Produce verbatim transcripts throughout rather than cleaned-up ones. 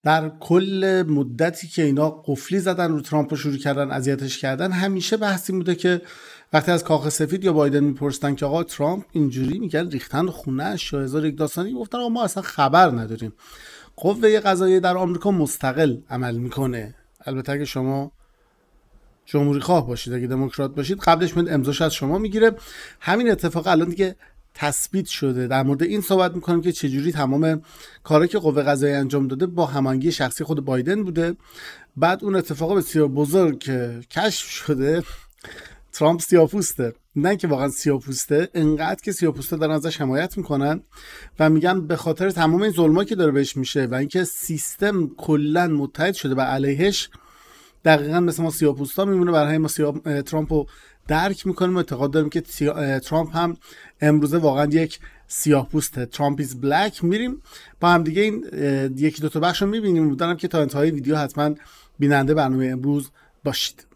در کل مدتی که اینا قفلی زدن رو ترامپ رو شروع کردن اذیتش کردن، همیشه بحثی بوده که وقتی از کاخ سفید یا بایدن میپرسیدن که آقا ترامپ اینجوری میگن ریختن خونه‌اش یا هزار یک داستانی، گفتن آقا ما اصلا خبر نداریم. قوه قضاییه در آمریکا مستقل عمل میکنه. البته اگه شما جمهوری خواه باشید، اگه دموکرات باشید قبلش میاد امضاش از شما میگیره. همین اتفاق الان دیگه تثبیت شده. در مورد این صحبت میکنیم که چجوری تمام کاری که قوه قضاییه انجام داده با هماهنگی شخصی خود بایدن بوده. بعد اون اتفاق بسیار بزرگ که کشف شده، ترامپ سیاه‌پوسته. نه که واقعا سیاه‌پوسته، انقدر که سیاه‌پوسته دارن ازش حمایت میکنن و میگن به خاطر تمام این ظلمایی که داره بهش میشه و اینکه سیستم کلا متحد شده بر علیهش، دقیقاً مثل ما سیاه‌پوستا میمونه. برای همین ما سیاه... ترامپو درک میکنیم و اعتقاد داریم که ترامپ هم امروزه واقعا یک سیاه‌پوسته. ترامپ ایز بلک. میریم با هم دیگه این یکی دو تا بخش رو میبینیم. امیدوارم که تا انتهای ویدیو حتما بیننده برنامه امروز باشید.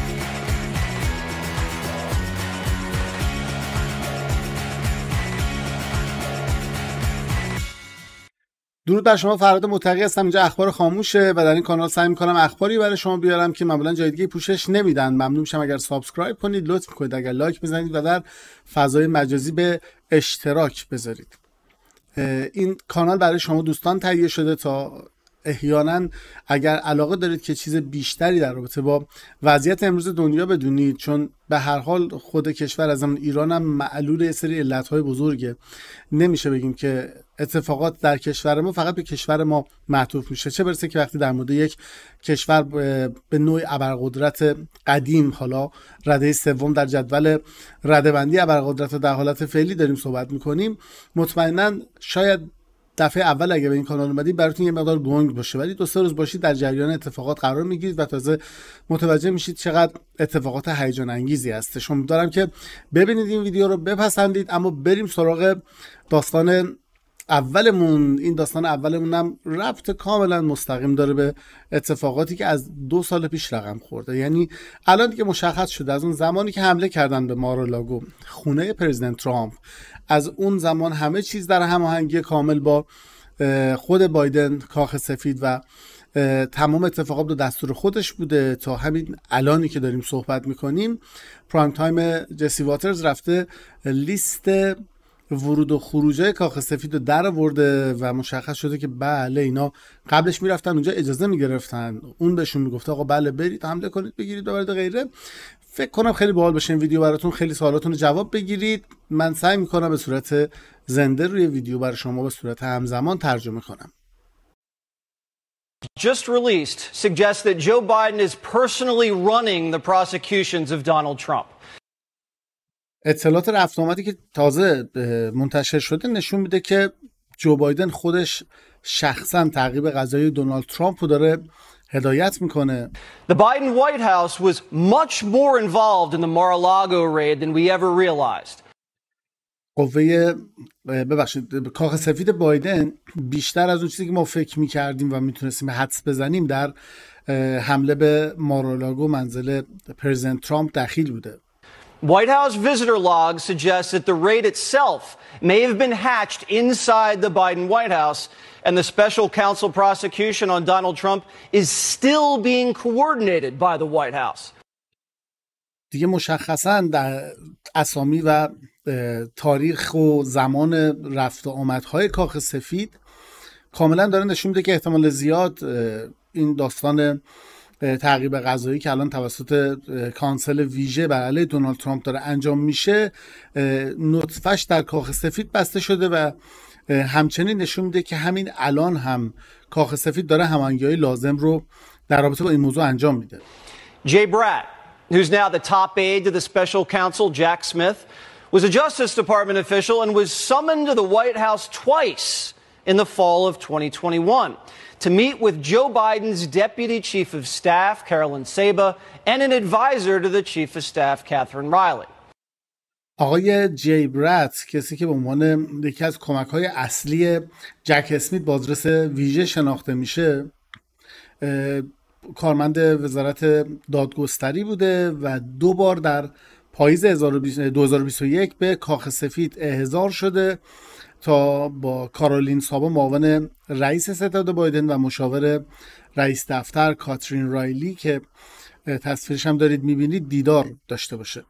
درود بر شما، فرهاد متقی هستم. اینجا اخبار خاموشه و در این کانال سعی می‌کنم اخباری برای شما بیارم که معمولا جای دیگه پوشش نمیدن. ممنون میشم اگر سابسکرایب کنید، لطف کنید اگر لایک بزنید و در فضای مجازی به اشتراک بذارید. این کانال برای شما دوستان تهیه شده تا احیانا اگر علاقه دارید که چیز بیشتری در رابطه با وضعیت امروز دنیا بدونید، چون به هر حال خود کشور از ایران هم معلول یه سری علت‌های بزرگه. نمیشه بگیم که اتفاقات در کشور ما فقط به کشور ما معطوف میشه، چه برسه که وقتی در مورد یک کشور به نوع ابرقدرت قدیم، حالا رده سوم در جدول رده‌بندی ابرقدرت در حالت فعلی داریم صحبت میکنیم. مطمئنا شاید دفعه اول اگه به این کانال اومدید براتون یه مقدار گنگ باشه، ولی دو سه روز باشید در جریان اتفاقات قرار میگیرید و تازه متوجه میشید چقدر اتفاقات هیجان انگیزی هستش. امیدوارم که ببینید این ویدیو رو، بپسندید. اما بریم سراغ داستان اولمون. این داستان اولمون هم ربط کاملا مستقیم داره به اتفاقاتی که از دو سال پیش رقم خورده. یعنی الان دیگه مشخص شده از اون زمانی که حمله کردن به مارالاگو، خونه پرزیدنت ترامپ، از اون زمان همه چیز در هماهنگی کامل با خود بایدن، کاخ سفید و تمام اتفاقات به دستور خودش بوده. تا همین الانی که داریم صحبت میکنیم پرایم تایم جسی واترز رفته لیست ورود و خروجه کاخ سفید رو در آورده و مشخص شده که بله اینا قبلش میرفتن اونجا اجازه میگرفتن، اون بهشون میگفته آقا بله برید حمله کنید بگیرید ببرید غیره. فکر کنم خیلی باحال باشه این ویدیو براتون، خیلی سوالاتون رو جواب بگیرید. من سعی میکنم به صورت زنده روی ویدیو برای شما به صورت همزمان ترجمه کنم. Just released suggests that Joe Biden is personally running the prosecutions of Donald Trump. اطلاعات رفت آمدی که تازه منتشر شده نشون میده که جو بایدن خودش شخصا تعقیب قضایی دونالد ترامپ رو داره هدایت میکنه. The Biden White House was much more involved in the Mar-a-Lago raid than we ever realized. قوه ببخشید کاخ سفید بایدن بیشتر از اون چیزی که ما فکر میکردیم و میتونستیم حدس بزنیم در حمله به مارالاگو منزل پرزیدنت ترامپ دخیل بوده. White House visitor logs suggest that the raid itself may have been hatched inside the Biden White House, and the special counsel prosecution on Donald Trump is still being coordinated by the White House. دیگه مشخصاً در اسامی و تاریخ و زمان رفت و آمدهای کاخ سفید کاملا داره نشون میده که احتمال زیاد این داستان تعقیب قضایی که الان توسط کانسل ویژه بر علیه دونالد ترامپ داره انجام میشه نطفه‌اش در کاخ سفید بسته شده و همچنین نشون میده که همین الان هم کاخ سفید داره هماهنگی‌های لازم رو در رابطه با این موضوع انجام میده. Jay Bratt, who's now the top aide to the special counsel Jack Smith, was a Justice Department official and was summoned to the White House twice in the fall of twenty twenty-one to meet with Joe Biden's Deputy Chief of Staff, Carolyn Saba, and an advisor to the Chief of Staff, Catherine Riley. آقای جی برات، کسی که به عنوان یکی از کمک‌های اصلی جک اسمیت بازرس ویژه شناخته میشه، کارمند وزارت دادگستری بوده و دو بار در پاییز دو هزار و بیست و یک به کاخ سفید احضار شده تا با کارولین سابا معاون رئیس ستاد بایدن و مشاور رئیس دفتر کاترین رایلی که تصویرش هم دارید میبینید دیدار داشته باشه.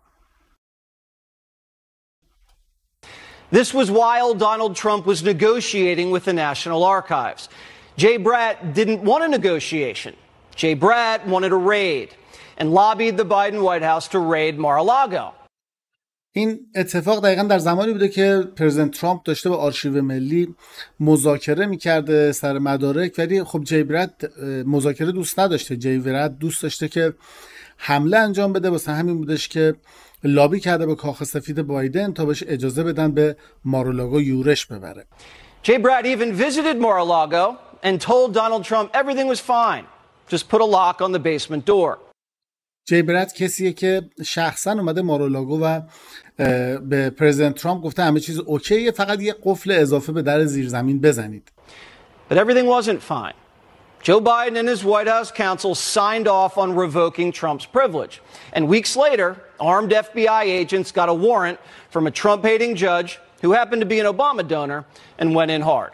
This was while Donald Trump was negotiating with the National Archives. Jay Bratt didn't want a negotiation. Jay Bratt wanted a raid and lobbied the Biden White House to raid Mar-a-Lago. این اتفاق دقیقا در زمانی بوده که پرزیدنت ترامپ داشته با آرشیو ملی مذاکره میکرده سر مدارک، ولی خب جی برد مذاکره دوست نداشته. جی برد دوست داشته که حمله انجام بده، واسه همین بودش که لابی کرده به کاخ سفید بایدن تا بهش اجازه بدن به مارالاگو یورش ببره. Jay Bratt even visited Mar-a-Lago and told Donald Trump everything was fine. Just put a lock on the basement door. جی برد کسیه که شخصا اومده مارالاگو و به پرزیدنت ترامپ گفته همه چیز اوکیه، فقط یه قفل اضافه به در زیرزمین بزنید. But everything wasn't fine. Joe Biden and his White House counsel signed off on revoking Trump's privilege. And weeks later, armed F B I agents got a warrant from a Trump-hating judge who happened to be an Obama donor and went in hard.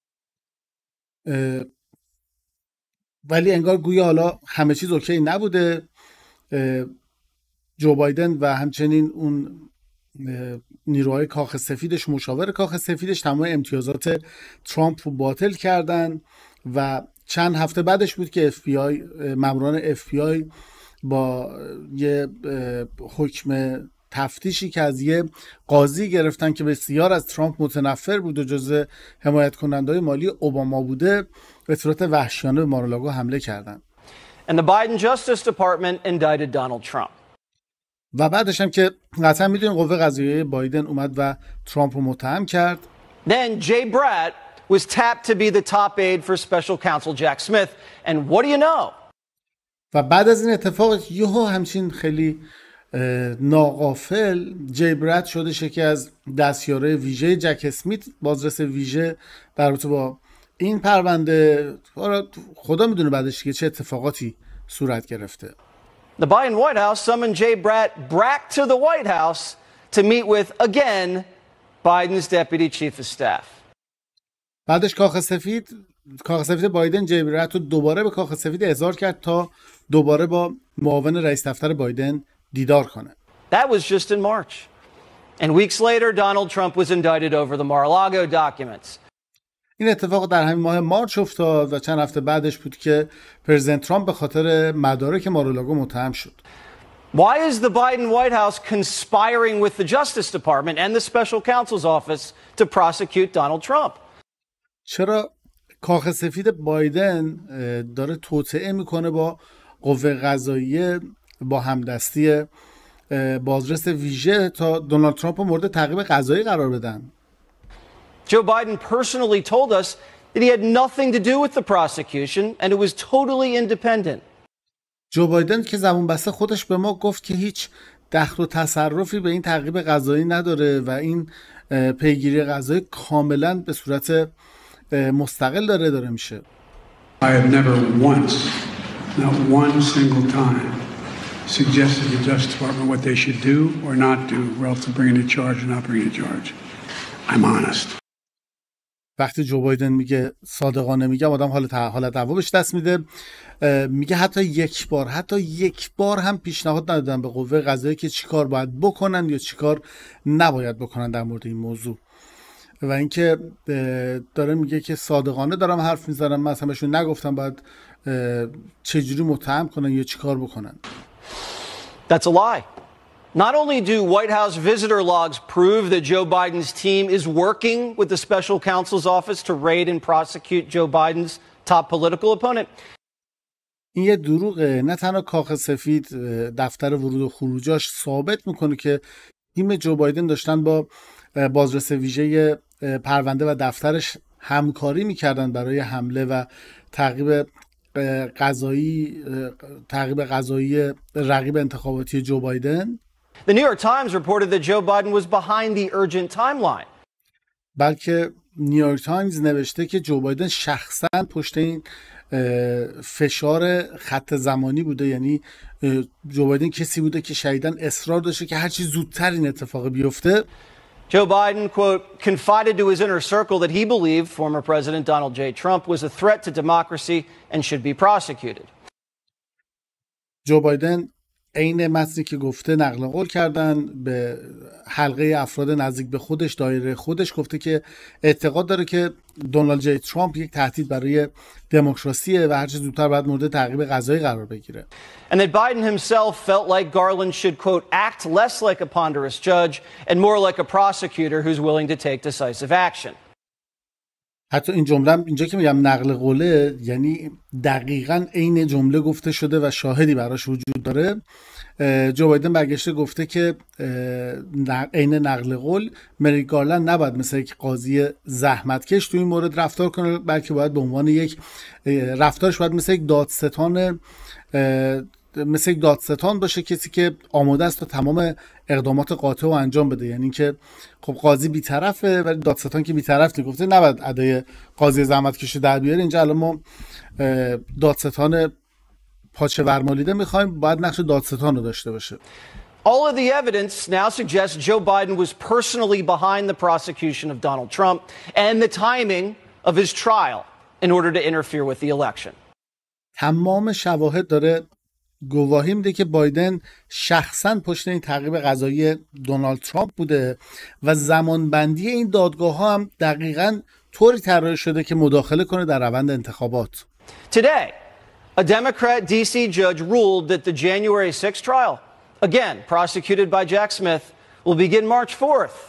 ولی انگار گویا حالا همه چیز اوکی نبوده. جو بایدن و همچنین اون نیروهای کاخ سفیدش، مشاور کاخ سفیدش، تمام امتیازات ترامپ رو باطل کردن و چند هفته بعدش بود که اف بی آی، ماموران اف بی آی با یه حکم تفتیشی که از یه قاضی گرفتن که بسیار از ترامپ متنفر بود و جزء حمایت کننده‌های مالی اوباما بوده، به صورت وحشیانه به مارالاگو حمله کردن. And the Biden Justice Department indicted Donald Trump. و بعدش هم که قطعا میدونین قوه قضاییه بایدن اومد و ترامپ رو متهم کرد. Then Jay Bratt was tapped to be the top aide for Special Counsel Jack Smith. And what do you know? و بعد از این اتفاق یهو همچین خیلی ناغافل جی برد شدش که از دستیاره ویژه جک اسمیت، بازرس ویژه در رابطه با این پرونده، خدا میدونه بعدش که چه اتفاقاتی صورت گرفته. The Biden White House summoned Jay Bratt back to the White House to meet with, again, Biden's deputy chief of staff. بعدش کاخ سفید کاخ سفید بایدن جی برد رو دوباره به کاخ سفید احضار کرد تا دوباره با معاون رئیس دفتر بایدن دیدار کنه. That was just in March. And weeks later, Donald Trump was indicted over the Mar-a-Lago documents. این اتفاق در همین ماه مارچ افتاد و چند هفته بعدش بود که پرزیدنت ترامپ به خاطر مدارک مارالاگو متهم شد. Why is the Biden White House conspiring with the Justice Department and the Special Counsel's Office to prosecute Donald Trump? چرا کاخ سفید بایدن داره توطئه میکنه با قوه قضاییه با همدستی بازرس ویژه تا دونالد ترامپ رو مورد تعقیب قضایی قرار بدن؟ Joe Biden personally told us that he had nothing to do with the prosecution and it was totally independent. جو بایدن که زبون بسته خودش به ما گفت که هیچ دخل و تصرفی به این تعقیب قضایی نداره و این پیگیری قضایی کاملا به صورت مستقل داره داره میشه. I have never once, not one single time, suggested to the Justice Department what they should do or not do relative to bringing a charge or not bringing a charge. I'm honest. وقتی جو بایدن میگه صادقانه میگم، آدم حال حالت دعوا بهش دست میده. میگه حتی یک بار حتی یک بار هم پیشنهاد ندادن به قوه قضاییه که چیکار باید بکنن یا چیکار نباید بکنن در مورد این موضوع. و اینکه داره میگه که صادقانه دارم حرف میزنم، من اصلا بهشون نگفتم باید چجوری متهم کنن یا چیکار بکنن. That's a lie. Not only do White House visitor logs prove that Joe Biden's team is working with the Special Counsel's Office to raid and prosecute Joe Biden's top political opponent. این یه دروغه. نه تنها کاخ سفید دفتر ورود و خروجاش ثابت میکنه که تیم جو بایدن داشتن با بازرس ویژه پرونده و دفترش همکاری میکردن برای حمله و تعقیب قضایی تعقیب قضایی رقیب انتخاباتی جو بایدن. The New York Times reported that Joe Biden was behind the urgent timeline. بلکه نیویورک تایمز نوشته که جو بایدن شخصا پشت این فشار خط زمانی بوده، یعنی جو بایدن کسی بوده که شدیداً اصرار داشته که هرچی زودتر این اتفاق بیفته. Joe Biden, quote, confided to his inner circle that he believed former President Donald J. Trump was a threat to democracy and should be prosecuted. جو بایدن عین متنی که گفته نقل قول کردن به حلقه افراد نزدیک به خودش، دایره خودش، گفته که اعتقاد داره که دونالد جی ترامپ یک تهدید برای دموکراسیه و هر چه زودتر باید مورد تعقیب قضایی قرار بگیره. And that Biden himself felt like Garland should, quote, act less like a ponderous judge and more like a prosecutor who's willing to take decisive action. حتی این جمله اینجا که میگم نقل قوله، یعنی دقیقاً عین جمله گفته شده و شاهدی براش وجود داره. جو بایدن برگشته گفته که عین نقل قول مریک گارلند نباید مثل یک قاضی زحمتکش تو این مورد رفتار کنه، بلکه باید به عنوان یک رفتارش باید مثل یک دادستان مثل یک دادستان باشه، کسی که آماده است تا تمام اقدامات قاطع رو انجام بده. یعنی که خب قاضی بی‌طرفه ولی دادستان که بی‌طرف نیست، گفته نباید ادای قاضی زحمتکش در بیاره. اینجا الان ما دادستان پاچه ورمالیده میخوایم، باید نقش دادستان رو داشته باشه. All of the evidence now suggests Joe Biden was personally behind the prosecution of Donald Trump and the timing of his trial in order to interfere with the election. تمام شواهد داره گواهی میده که بایدن شخصاً پشت این تعقیب قضایی دونالد ترامپ بوده و زمانبندی این دادگاه ها هم دقیقاً طوری طراحی شده که مداخله کنه در روند انتخابات. Today, a Democrat D C judge ruled that the January sixth trial, again prosecuted by Jack Smith, will begin March fourth.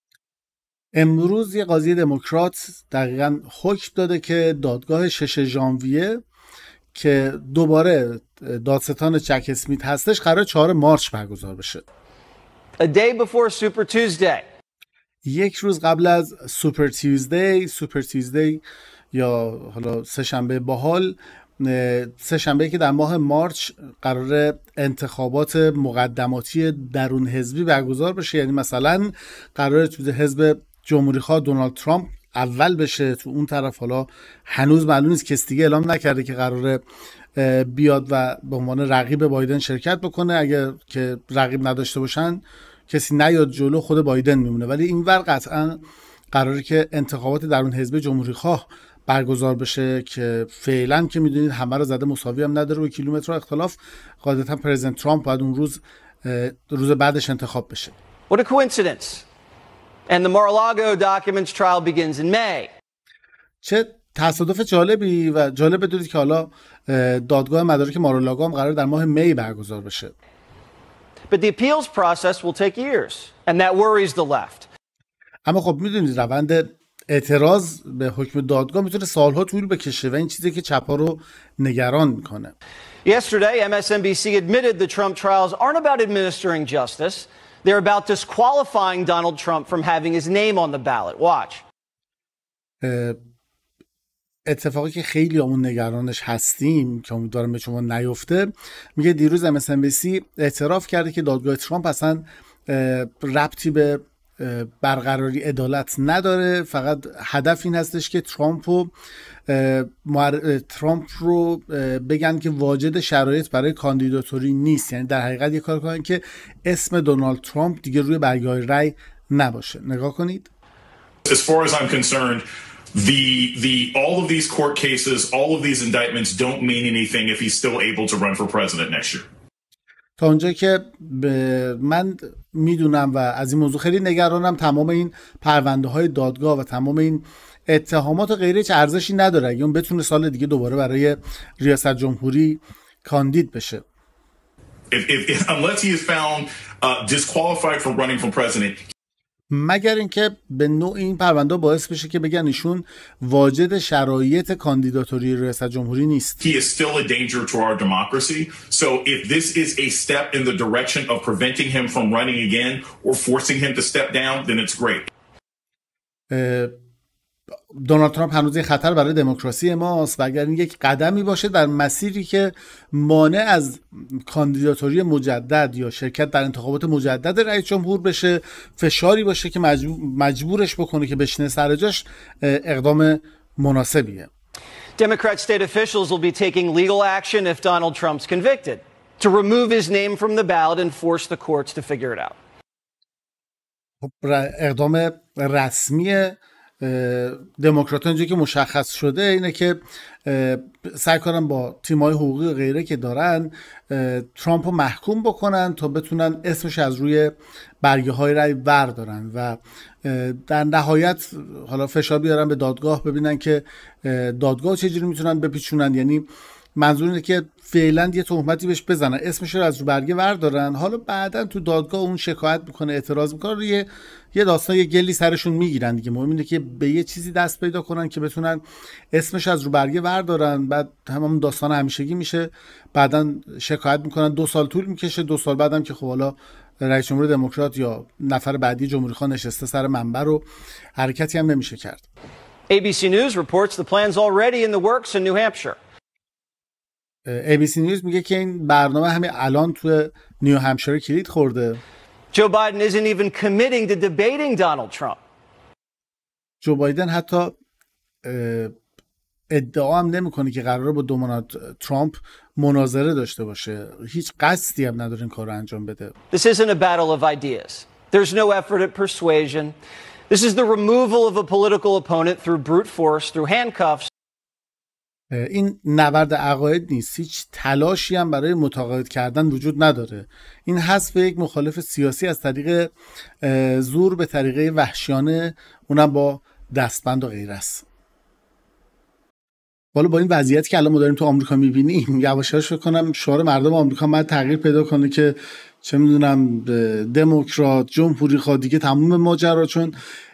امروز یه قاضی دموکرات دقیقاً حکم داده که دادگاه شش ژانویه که دوباره دادستان جک اسمیت هستش قرار چهارم مارس برگزار بشه. A day before Super Tuesday. یک روز قبل از سوپر تیوزدی، سوپر تیوزدی یا حالا سه شنبه باحال، سه شنبه که در ماه مارچ قرار انتخابات مقدماتی درون حزبی برگزار بشه. یعنی مثلا قرار تو حزب جمهوری‌خواه دونالد ترامپ اول بشه، تو اون طرف حالا هنوز معلوم نیست، کسی دیگه اعلام نکرده که قراره بیاد و به عنوان رقیب بایدن شرکت بکنه. اگر که رقیب نداشته باشن کسی نیاد جلو، خود بایدن میمونه. ولی این ور قطعا قراره که انتخابات درون حزب جمهوری‌خواه برگزار بشه که فعلا که میدونید همه رو زده مساوی هم نداره و کیلومتر اختلاف. قاعدتا پرزیدنت ترامپ باید اون روز روز بعدش انتخاب بشه. What a coincidence. And the Mar-a-Lago documents trial begins in May. چه تصادف جالبی و جالب بدونید که حالا دادگاه مدارک مارالاگو هم قرار در ماه می برگزار بشه. But the appeals process will take years and that worries the left. اما خب میدونید روند اعتراض به حکم دادگاه میتونه سالها طول بکشه و این چیزی که چپ‌ها رو نگران میکنه. Yesterday, M S N B C admitted the Trump trials aren't about administering justice. They're about disqualifying Donald Trump from having his name on the ballot. Watch. اتفاقی که خیلی همون نگرانش هستیم که امیدوارم به شما نیفته، میگه دیروز ام اس ان بی سی اعتراف کرده که دادگاه ترامپ اصلا ربطی به برقراری عدالت نداره، فقط هدف این هستش که ترامپ رو مر... ترامپ رو بگن که واجد شرایط برای کاندیداتوری نیست. یعنی در حقیقت یه کار کنن که اسم دونالد ترامپ دیگه روی برگه‌های رأی نباشه. نگاه کنید. As far as I'm concerned, the the all of these court cases, all of these indictments don't mean anything if he's still able to run for president next year. تا اونجا که من میدونم و از این موضوع خیلی نگرانم، تمام این پرونده های دادگاه و تمام این اتهامات و غیره چه ارزشی نداره اگه اون بتونه سال دیگه دوباره برای ریاست جمهوری کاندید بشه. If, if, if, unless he is found uh, disqualified from running for president. مگر اینکه به نوع این پرونده باعث بشه که بگن ایشون واجد شرایط کاندیداتوری ریاست جمهوری نیست. He is still a danger to our democracy. So if this is a step in the direction of preventing him from running again or forcing him to step down, then it's great. دونالد ترامپ هنوز خطر برای دموکراسی ماست و اگر این یک قدمی باشه در مسیری که مانع از کاندیداتوری مجدد یا شرکت در انتخابات مجدد رئیس جمهور بشه، فشاری باشه که مجبور مجبورش بکنه که بشینه سر جاش، اقدام مناسبیه. Democrat state officials will be taking legal action if Donald Trump's convicted to remove his name from the ballot and force the courts to figure it out. اقدام رسمی دموکرات‌ها اینجایی که مشخص شده اینه که سعی کنن با تیم‌های حقوقی و غیره که دارن ترامپ رو محکوم بکنن تا بتونن اسمش از روی برگه‌های رأی بردارن و در نهایت حالا فشار بیارن به دادگاه ببینن که دادگاه چجوری میتونن بپیچونن. یعنی منظور اینه که فعلا یه تهمتی بهش بزنن، اسمش رو از رو برگه بردارن، حالا بعداً تو دادگاه اون شکایت میکنه، اعتراض میکنه، یه یه داستان یه گلی سرشون میگیرن دیگه. مهم اینه که به یه چیزی دست پیدا کنن که بتونن اسمش از رو برگه بردارن، بعد همون داستان همیشگی میشه، بعداً شکایت میکنن، دو سال طول میکشه، دو سال بعدم که خب حالا رئیس جمهور دموکرات یا نفر بعدی جمهوری خواه نشسته سر منبر و حرکتی هم نمیشه کرد. A B C News reports the plan's already in the works in New Hampshire. ای بی سی نیوز میگه که این برنامه همین الان تو نیو همشایر کلید خورده. Joe Biden isn't even committing to debating Donald Trump. جو بایدن حتی ادعا هم نمیکنه که قراره با دونالد ترامپ مناظره داشته باشه، هیچ قصدی هم نداره این کار رو انجام بده. This isn't a battle of ideas. There's no effort at persuasion. This is the removal of a political opponent through brute force, through handcuffs. این نبرد عقاید نیست، هیچ تلاشی هم برای متقاعد کردن وجود نداره. این حذف یک مخالف سیاسی از طریق زور به طریقه وحشیانه، اونم با دستبند و غیره است. حالا با این وضعیتی که الان ما داریم تو آمریکا می‌بینیم، یواش‌یواش فکر کنم شعار مردم آمریکا باید تغییر پیدا کنه که چه میدونم دموکرات، جمهوری خواه دیگه تموم ماجرا، چون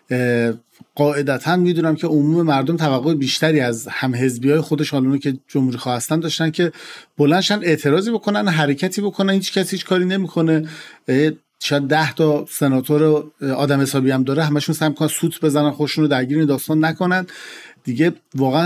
قاعدتاً میدونم که عموم مردم توقع بیشتری از هم حزبیای خودش حالونو که جمهوری خواه هستن داشتن که بلندشن اعتراضی بکنن، حرکتی بکنن، هیچ کسی هیچ کاری نمیکنه. شاید ده تا سناتور آدم حسابی هم داره، همشون سعی میکنن سوت بزنن، خودشون رو درگیر این داستان نکنن دیگه. واقعا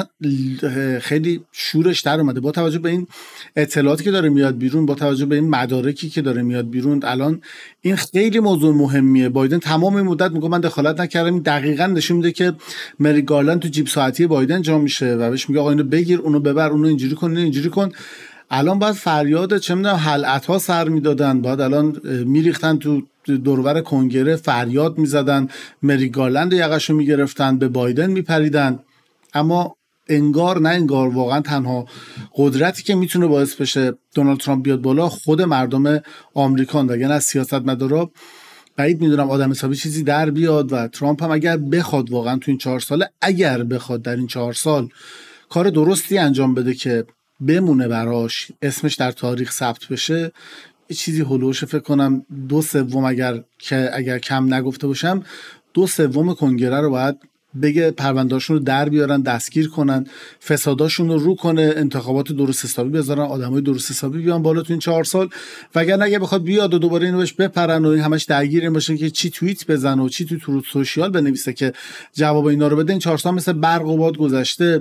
خیلی شورش در اومده با توجه به این اطلاعاتی که داره میاد بیرون، با توجه به این مدارکی که داره میاد بیرون. الان این خیلی موضوع مهمیه. بایدن تمام این مدت میگه من دخالت نکردم، دقیقاً نشون میده که مری گارلند تو جیب ساعتی بایدن جا میشه و بهش میگه آقا اینو بگیر، اونو ببر، اونو اینجوری کن، اینو اینجوری کن. الان باید فریاد چه میدونم حلقت‌ها سر میدادن، بعد الان میریختن تو دورور کنگره فریاد میزدن، مری گارلند یقشو میگرفتن، به بایدن میپریدن. اما انگار نه انگار واقعا تنها قدرتی که میتونه باعث بشه دونالد ترامپ بیاد بالا خود مردم آمریکان، وگرنه از سیاستمدارا بعید میدونم آدم حسابی چیزی در بیاد. و ترامپ هم اگر بخواد واقعا تو این چهار ساله، اگر بخواد در این چهار سال کار درستی انجام بده که بمونه براش، اسمش در تاریخ ثبت بشه، یه چیزی هلوش فکر کنم دو سوم اگر که اگر کم نگفته باشم دو سوم کنگره رو باید بگه پروندهاشون رو در بیارن، دستگیر کنن، فساداشون رو رو کنه، انتخابات درست حسابی بذارن، آدمای درست حسابی بیان بالا تو این چهار سال. وگرنه اگه بخواد بیاد و دوباره اینو بهش بپرن و این همش درگیر این باشه که چی توییت بزنه و چی تو تروت سوشیال بنویسه که جواب اینا رو بده، این چهار سال مثل برق و باد گذشته.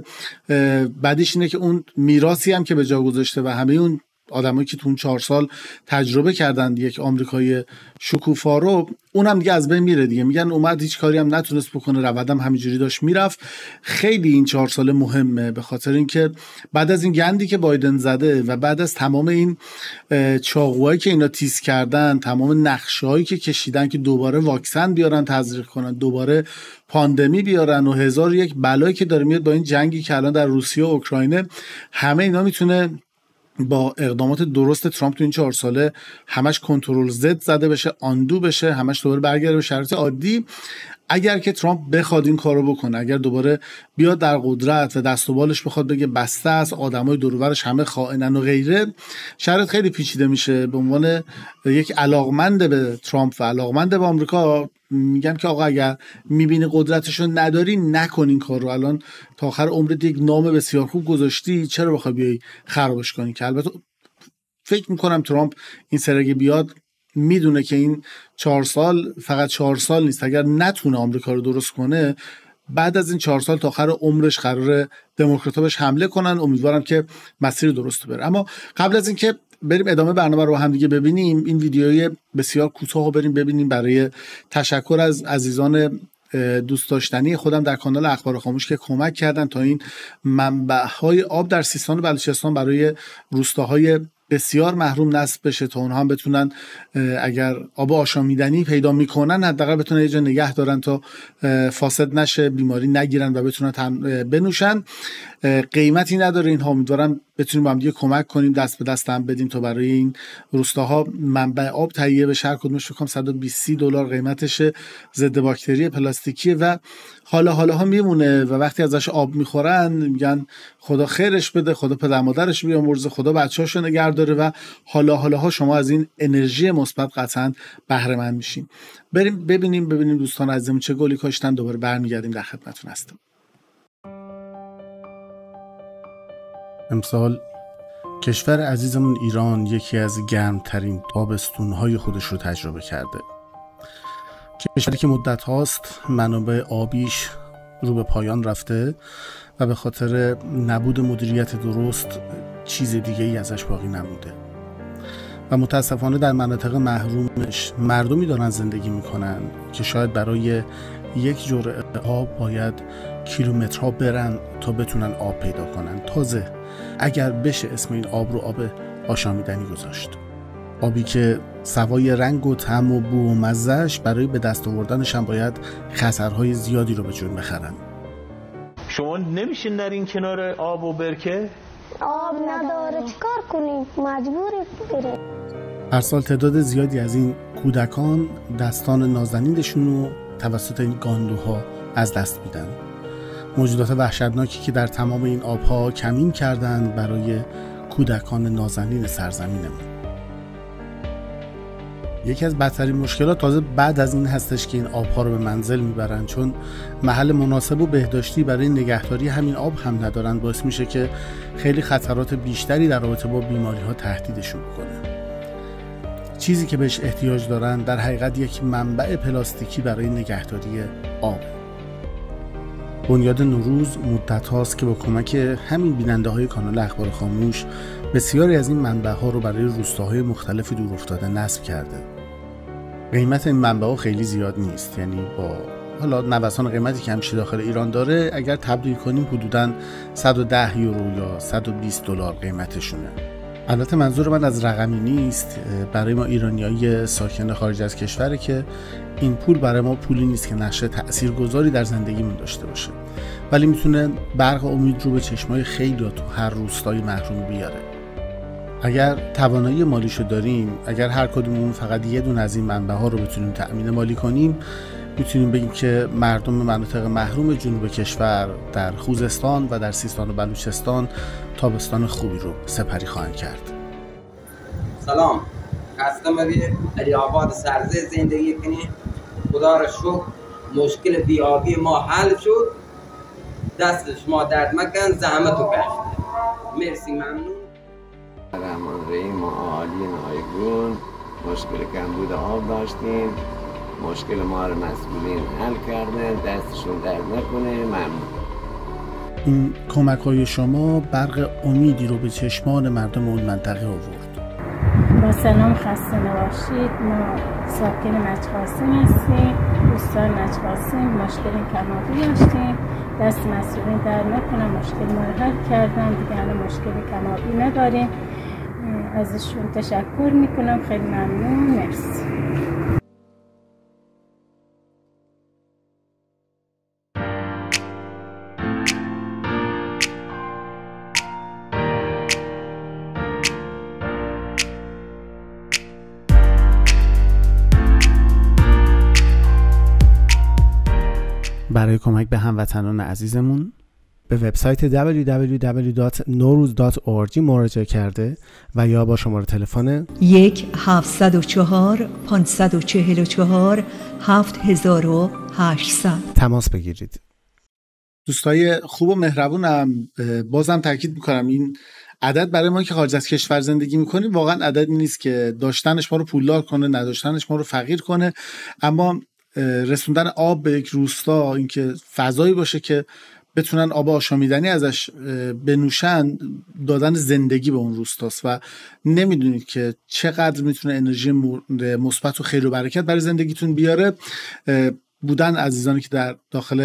بعدش اینه که اون میراثی هم که به جا گذاشته و همه اون آدمایی که تو اون چهار سال تجربه کردن یک آمریکایی شکوفا رو، اونم دیگه از بین میره دیگه. میگن اومد هیچ کاری هم نتونست بکنه، روندم همینجوری داشت میرفت. خیلی این چهار سال مهمه به خاطر اینکه بعد از این گندی که بایدن زده و بعد از تمام این چاقوهایی که اینا تیز کردن، تمام نقشه‌هایی که کشیدن که دوباره واکسن بیارن تزریق کنن، دوباره پاندمی بیارن و هزار و یک بلایی که داره میاد با این جنگی که الان در روسیه و اوکراینه، همه اینا میتونه با اقدامات درست ترامپ تو این چهار ساله همش کنترل زد زده بشه، آندو بشه، همش دوباره برگرده به شرایط عادی. اگر که ترامپ بخواد این کارو بکنه، اگر دوباره بیاد در قدرت و دست و بالش بخواد بگه بسته است، آدمای دور و برش همه خائنن و غیره، شرایط خیلی پیچیده میشه. به عنوان یک علاقمند به ترامپ و علاقمند به آمریکا میگم که آقا اگر میبینی قدرتشو نداری، نکن این کار رو. الان تا آخر عمرت یک نام بسیار خوب گذاشتی، چرا بخوای بیای خرابش کنی؟ که البته فکر میکنم ترامپ این سرگی بیاد میدونه که این چهار سال فقط چهار سال نیست. اگر نتونه آمریکا رو درست کنه، بعد از این چهار سال تا آخر عمرش قراره دموکرات‌ها بهش حمله کنن. امیدوارم که مسیر درست بره. اما قبل از اینکه بریم ادامه برنامه رو هم دیگه ببینیم، این ویدیوی بسیار کوتاه رو بریم ببینیم برای تشکر از عزیزان دوست داشتنی خودم در کانال اخبار خاموش که کمک کردن تا این منبع‌های آب در سیستان و بلوچستان برای روستاهای بسیار محروم نصب بشه تا اونها هم بتونن اگر آب آشامیدنی پیدا میکنن حداقل بتونن یه جا نگه دارن تا فاسد نشه، بیماری نگیرن و بتونن بنوشن. قیمتی نداره اینها، امیدوارم بتونیم با هم دیگه کمک کنیم، دست به دست هم بدیم تا برای این روستاها منبع آب تهیه بشه. هر کدومش فکر کنم صد و بیست دلار قیمتشه، ضد باکتری پلاستیکیه و حالا حالا ها میمونه و وقتی ازش آب میخورن میگن خدا خیرش بده، خدا پدر مادرش بیامرزه، خدا بچه‌هاشو نگه داره و حالا حالا ها شما از این انرژی مثبت قطعاً بهره مند میشین. بریم ببینیم ببینیم دوستان عزیزم چه گلی کاشتن، دوباره برمیگردیم در خدمتتون هستم. امسال کشور عزیزمون ایران یکی از گرمترین تابستون‌های خودش رو تجربه کرده. کشوری که مدت هاست منابع آبیش رو به پایان رفته و به خاطر نبود مدیریت درست چیز دیگه ای ازش باقی نمونده و متاسفانه در مناطق محرومش مردمی دارن زندگی میکنن که شاید برای یک جرعه آب باید کیلومترها برن تا بتونن آب پیدا کنن. تازه اگر بشه اسم این آب رو آب آشامیدنی گذاشت، آبی که سوای رنگ و طعم و بو و مزهش برای به دست آوردنش هم باید خطرهای زیادی رو به جون بخرن. شما نمیشین در این کنار آب و برکه؟ آب نداره چیکار کنیم؟ مجبوری بریم. هر سال تعداد زیادی از این کودکان دستان نازنینشون رو توسط این گاندوها از دست میدن. موجودات وحشتناکی که در تمام این آبها کمین کردن برای کودکان نازنین سرزمینمون. یکی از بدترین مشکلات تازه بعد از این هستش که این آبها رو به منزل میبرن، چون محل مناسب و بهداشتی برای نگهداری همین آب هم ندارن، باعث میشه که خیلی خطرات بیشتری در رابطه با بیماری ها تهدیدشون کنه. چیزی که بهش احتیاج دارن در حقیقت یک منبع پلاستیکی برای نگهداری آب. بنیاد نوروز مدت هاست که با کمک همین بیننده های کانال اخبار خاموش بسیاری از این منبع ها رو برای روستاهای مختلف دور افتاده نصب کرده. قیمت این منبع ها خیلی زیاد نیست، یعنی با حالا نوسان قیمتی که همیشه داخل ایران داره اگر تبدیل کنیم حدوداً صد و ده یورو یا صد و بیست دلار قیمتشونه. البته منظور من از رقمی نیست، برای ما ایرانیای ساکن خارج از کشوره که این پول برای ما پولی نیست که نقش تاثیرگذاری در زندگیمون داشته باشه، ولی میتونه برق امید رو به چشمای خیلی تو هر روستای محروم بیاره. اگر توانایی مالیشو داریم، اگر هر کدوممون فقط یه دونه از این منبع ها رو بتونیم تأمین مالی کنیم، میتونیم بگیم که مردم مناطق محروم جنوب کشور در خوزستان و در سیستان و بلوچستان تابستان خوبی رو سپری خواهند کرد. سلام، خستم ببین علی آباد سرزه زندگی کنیم. خدا را شکر مشکل بیابی ما حل شد. دست شما درد مکن، زحمت و کشت. مرسی، ممنون. رحمان رحیم و عالی نایگون مشکل کمبود آب داشتیم، مشکل ما رو مسئولین حل کردن، دستشون درد نکنه. ممنون. این کمک های شما برق امیدی رو به چشمان مردم اون منطقه آورد. با سلام، خسته نباشید. ما ساکن نجقاسم هستیم، دوستان نجقاسم. مشکل کمابی داشتیم، دست مسئولین در نکنم، مشکل ما رو حل کردن دیگه، الان مشکل کمابی نداریم. ازشون تشکر میکنم، خیلی ممنون، مرسی. برای کمک به هموطنان عزیزمون به وبسایت دبلیو دبلیو دبلیو دات نوروز دات اورگ مراجعه کرده و یا با شماره تلفن یک هفتصد و چهار پانصد و چهل و چهار هفت هزار و هشتصد تماس بگیرید. دوستای خوب و مهربونم، بازم تاکید میکنم این عدد برای ما که خارج از کشور زندگی میکنیم واقعا عددی نیست که داشتنش ما رو پولدار کنه، نداشتنش ما رو فقیر کنه، اما رسوندن آب به یک روستا، اینکه فضایی باشه که بتونن آب آشامیدنی ازش بنوشن، دادن زندگی به اون روستاست و نمیدونید که چقدر میتونه انرژی مثبت و خیر و برکت برای زندگیتون بیاره. بودن عزیزانی که در داخل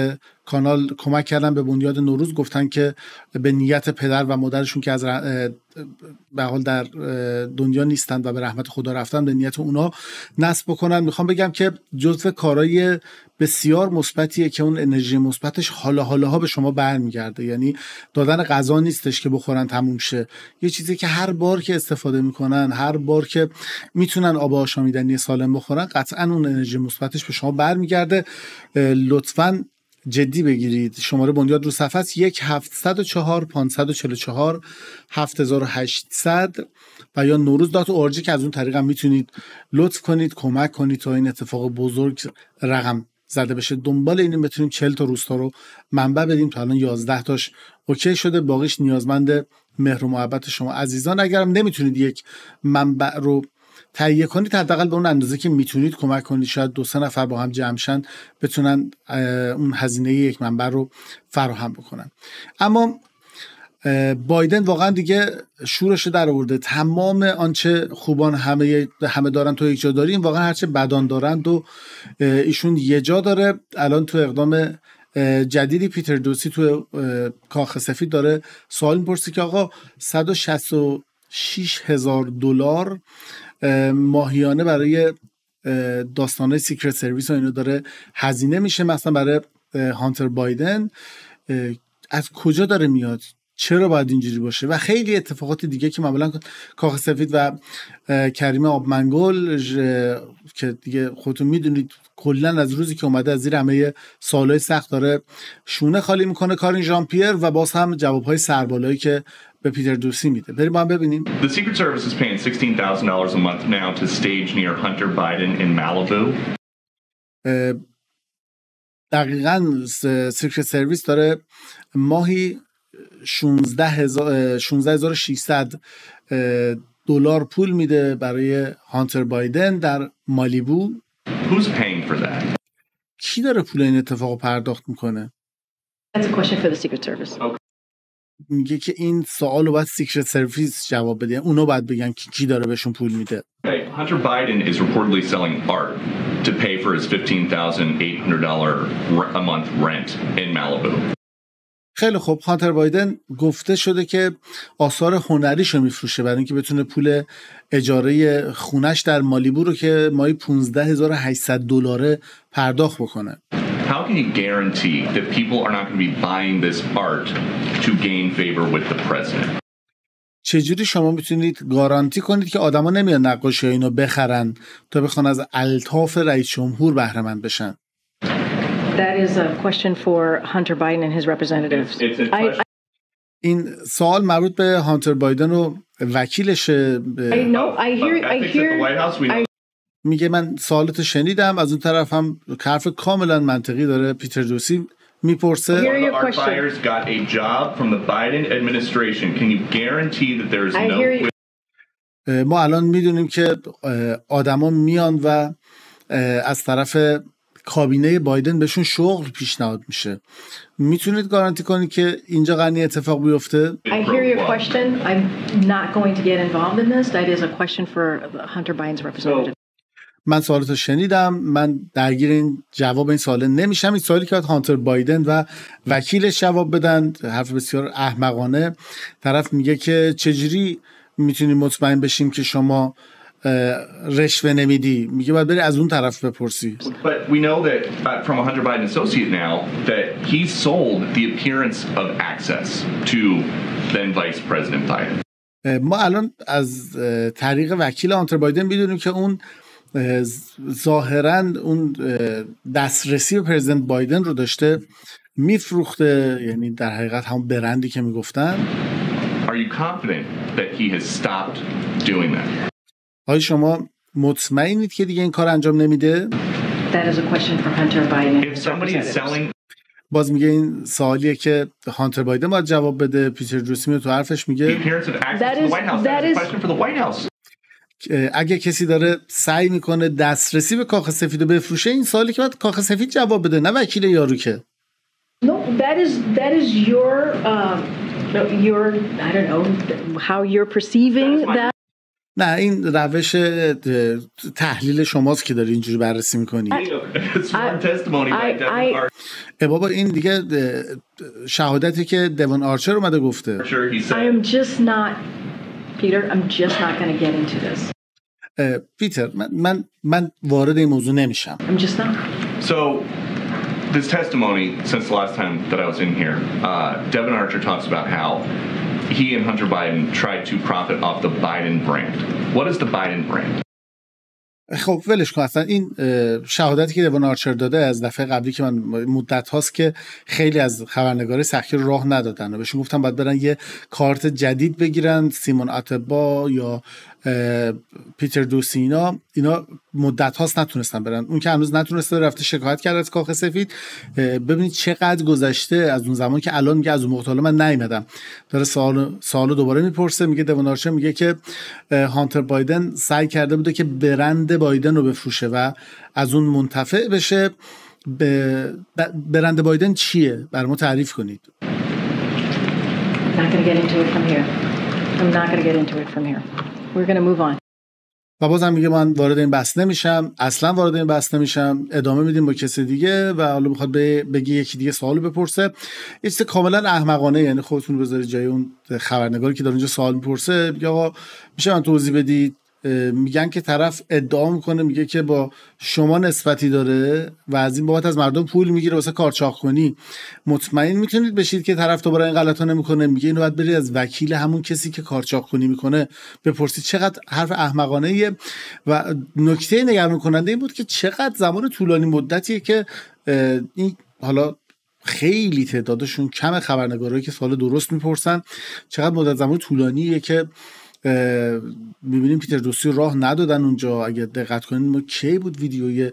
کانال کمک کردن به بنیاد نوروز، گفتن که به نیت پدر و مادرشون که از به حال در دنیا نیستن و به رحمت خدا رفتن، به نیت اونا نصب بکنن. میخوام بگم که جزو کارهای بسیار مثبتیه که اون انرژی مثبتش حالا حالاها به شما برمیگرده. یعنی دادن غذا نیستش که بخورن تموم شه، یه چیزی که هر بار که استفاده میکنن، هر بار که میتونن آب آشامیدنی سالم بخورن، قطعا اون انرژی مثبتش به شما برمیگرده. لطفاً جدی بگیرید. شماره بنیاد رو صفحه است یک هفتصد و چهار پانصد و چهل و چهار هفت هزار و هشتصد و یا نوروز دات او آر جی که از اون طریق هم میتونید لطف کنید، کمک کنید تا این اتفاق بزرگ رقم زده بشه. دنبال اینیم بتونیم چهل تا روستا رو منبع بدیم، تا الان یازده تاش اوکی شده، باقیش نیازمند مهر و محبت شما عزیزان. اگرم نمیتونید یک منبع رو تهیه کنید، حداقل به اون اندازه که میتونید کمک کنید. شاید دو سه نفر با هم جمع شن بتونن اون هزینه یک منبع رو فراهم بکنن. اما بایدن واقعا دیگه شورش در آورده. تمام آنچه خوبان همه همه دارن تو یک جا داری، این واقعا هرچه بدان دارند و ایشون یه جا داره. الان تو اقدام جدیدی پیتر دوسی تو کاخ سفید داره سوال میپرسه که آقا صد و شصت و شش هزار دلار ماهیانه برای داستانه سیکرت سرویس و اینو داره هزینه میشه مثلا برای هانتر بایدن. از کجا داره میاد؟ چرا باید اینجوری باشه؟ و خیلی اتفاقات دیگه که معمولا کاخ سفید و کریم آبمنگل که دیگه خودتون میدونید کلا از روزی که اومده از زیر همه سالهای سخت داره شونه خالی میکنه کارین ژان پیر و باز هم جوابهای سربالایی که به پیتر دوسی میده. بریم با هم ببینیم. The Secret Service is paying sixteen thousand dollars a month now to stage near Hunter Biden in Malibu. دقیقاً سیکرت سرویس داره ماهی شانزده هزار و ششصد دلار پول میده برای هانتر بایدن در مالیبو. Who's paying for that? کی داره پول این اتفاقو پرداخت میکنه؟ That's a question for the Secret Service. Okay. میگه که این سوالو باید سیکرت سرویس جواب بده. اونا باید بگن که کی داره بهشون پول میده. Okay. Hunter Biden is reportedly selling art to pay for his fifteen thousand eight hundred dollars a month rent in Malibu. خیلی خوب، هانتر بایدن گفته شده که آثار هنریشو میفروشه برای اینکه بتونه پول اجاره خونش در مالیبو رو که ماهی پانزده هزار و هشتصد دلاره پرداخت بکنه. How can you guarantee that people are not going to be buying this art to gain favor with the president? چجوری شما میتونید گارانتی کنید که آدما نمیان نقاشی اینو بخرن تا بخوان از الطاف رئیس جمهور بهره مند بشن؟ That is a question for Hunter Biden and his representatives. It's, it's I, I, این سوال مربوط به هانتر بایدن و وکیلشه. I know, I hear, I hear. میگه من سوالتو شنیدم، از اون طرف هم حرف کاملا منطقی داره پیتر دوسی میپرسه. Our buyers got a job from the Biden administration. Can you guarantee that there is no? ما الان میدونیم که آدما میان و از طرف کابینه بایدن بهشون شغل پیشنهاد میشه. میتونید گارانتی کنید که اینجا قرنی اتفاق بیفته؟ I hear your question. I'm not going to get involved in this. That is a question for Hunter Biden's representative. من سوالتو شنیدم، من درگیر این جواب این سوال نمیشم. این سوالی که باید هانتر بایدن و وکیلش جواب بدن. حرف بسیار احمقانه. طرف میگه که چجوری میتونیم مطمئن بشیم که شما رشوه نمیدی؟ میگه باید بری از اون طرف بپرسی. But we know that uh, from a Hunter Biden associate now that he sold the appearance of access to then Vice President Biden. ما الان از طریق وکیل هانتر بایدن میدونیم که اون ظاهرا اون دسترسی به پرزیدنت بایدن رو داشته میفروخته، یعنی در حقیقت همون برندی که میگفتن. Are you confident that he has stopped doing that? آیا شما مطمئنید که دیگه این کار انجام نمیده؟ That is a question for Hunter Biden. If somebody is selling باز میگه این سوالیه که هانتر بایدن باید جواب بده. پیتر دوسی تو حرفش میگه اگه کسی داره سعی میکنه دسترسی به کاخ سفید بفروشه، این سوالی که باید کاخ سفید جواب بده، نه وکیل یارو که. No, that is that is your um your I don't know how you're perceiving that. نه این روش تحلیل شماست که داری اینجوری بررسی میکنی. بابا این دیگه شهادتی که دیوان آرچر اومده گفته. I'm just not Peter, I'm just not going to get into this. پیتر من من من وارد این موضوع نمیشم. I'm just not. So this testimony since the last time that I was in here, uh, Devon Archer talks about how he and Hunter Biden tried to profit off the Biden brand. What is the Biden brand? خب ولش کن اصلا این شهادتی که دیوان آرچر داده از دفعه قبلی که من مدت هاست که خیلی از خبرنگارای سختی رو راه ندادن و بهشون گفتم باید برن یه کارت جدید بگیرن، سیمون اتبا یا پیتر دوسینا اینا مدت هاست نتونستن برن. اون که هنوز نتونسته رفته شکایت کرد از کاخ سفید. ببینید چقدر گذشته از اون زمان که الان میگه از اون موقع من نیومدم، داره سوال سوالو دوباره میپرسه. میگه دیوان آرچر میگه که هانتر بایدن سعی کرده بوده که برند بایدن رو بفروشه و از اون منتفع بشه. به برند بایدن چیه؟ بر ما تعریف کنید. Not going to get into it from here. I'm not going to get into it from here. We're going to move on. و بازم میگه من وارد این بحث نمیشم، اصلا وارد این بحث نمیشم، ادامه میدیم با کسی دیگه و حالا میخواد بگی یکی دیگه سوالو بپرسه. یه چیز کاملا احمقانه، یعنی خودتون رو بذارید جای اون خبرنگاری که داره اونجا سوال میپرسه. میگه آقا میشه من توضیح بدید؟ میگن که طرف ادعا میکنه میگه که با شما نسبتی داره و از این بابت از مردم پول میگیره واسه کارچاق کنی. مطمئن میتونید بشید که طرف دوباره این غلطا نمیکنه؟ میگه اینو باید برید از وکیل همون کسی که کارچاق کنی میکنه بپرسید. چقدر حرف احمقانه ایه. و نکته نگران کننده این بود که چقدر زمان طولانی مدتیه که این حالا خیلی تعدادشون کم خبرنگارایی که سوال درست میپرسن، چقدر مدت زمان طولانیه که میبینیم پیتر دوسی راه ندادن اونجا. اگه دقت کنین ما کی بود ویدیوی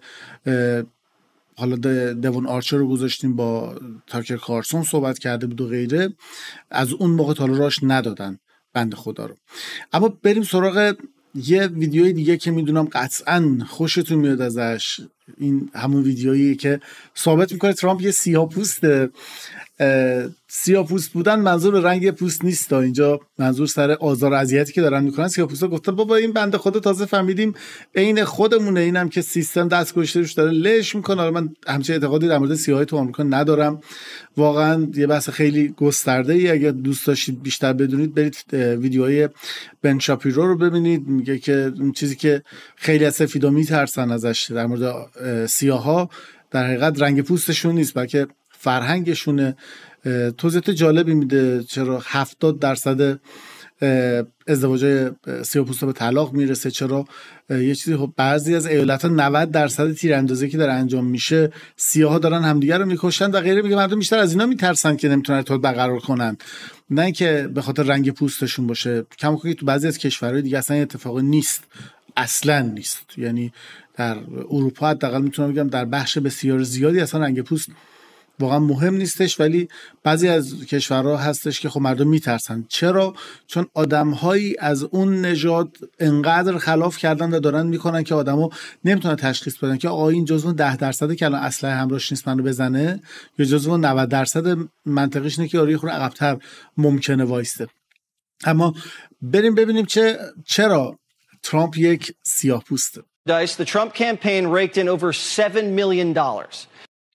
حالا دیوان آرچر رو گذاشتیم با تاکر کارسون صحبت کرده بود و غیره، از اون موقع تا راهش ندادن بنده خدا رو. اما بریم سراغ یه ویدیوی دیگه که میدونم قطعا خوشتون میاد ازش. این همون ویدیویی که ثابت میکنه ترامپ یه سیاه‌پوسته. سیاه‌پوست بودن منظور رنگ پوست نیست، اینجا منظور سر آزار و اذیتی که دارن میکنن. سیاه‌پوستا گفتن بابا این بنده خدا تازه فهمیدیم عین خودمونه، اینم که سیستم دست گذاشته روش داره لش میکنه. من همچین اعتقادی در مورد سیاهی تو آمریکا ندارم. واقعا یه بحث خیلی گسترده ای. اگه دوست داشتید بیشتر بدونید برید ویدیوهای بن شاپیرو رو ببینید. میگه که اون چیزی که خیلی از سفیدا میترسن ازش در مورد سیاها در حقیقت رنگ پوستشون نیست بلکه فرهنگشونه. توضیحات جالبی میده چرا هفتاد درصد ازدواجای سیاه‌پوستا به طلاق میرسه، چرا یه چیزی خب بعضی از ایالت‌ها نود درصد تیراندازی که داره انجام میشه سیاها دارن همدیگه رو میکشن و غیره. میگه مردم بیشتر از اینا میترسن که نمیتونن ارتباط برقرار کنن، نه که به خاطر رنگ پوستشون باشه. کما که تو بعضی از کشورهای دیگه اصلا اتفاقی نیست، اصلا نیست. یعنی در اروپا حداقل میتونم بگم در بخش بسیار زیادی اصلا رنگ پوست واقعا مهم نیستش، ولی بعضی از کشورها هستش که خب مردم میترسن. چرا؟ چون آدمهایی از اون نژاد انقدر خلاف کردن و دارن میکنن که آدمو نمیتونن تشخیص بدن که آقا این جزو ده درصد که الان اسلحه همراهش نیست منو بزنه، یا جزو نود درصد منطقیش اینه که آره خود عقب‌تر ممکنه وایسته. اما بریم ببینیم چه چرا ترامپ یک سیاه‌پوسته. The Trump campaign raked in over seven million dollars.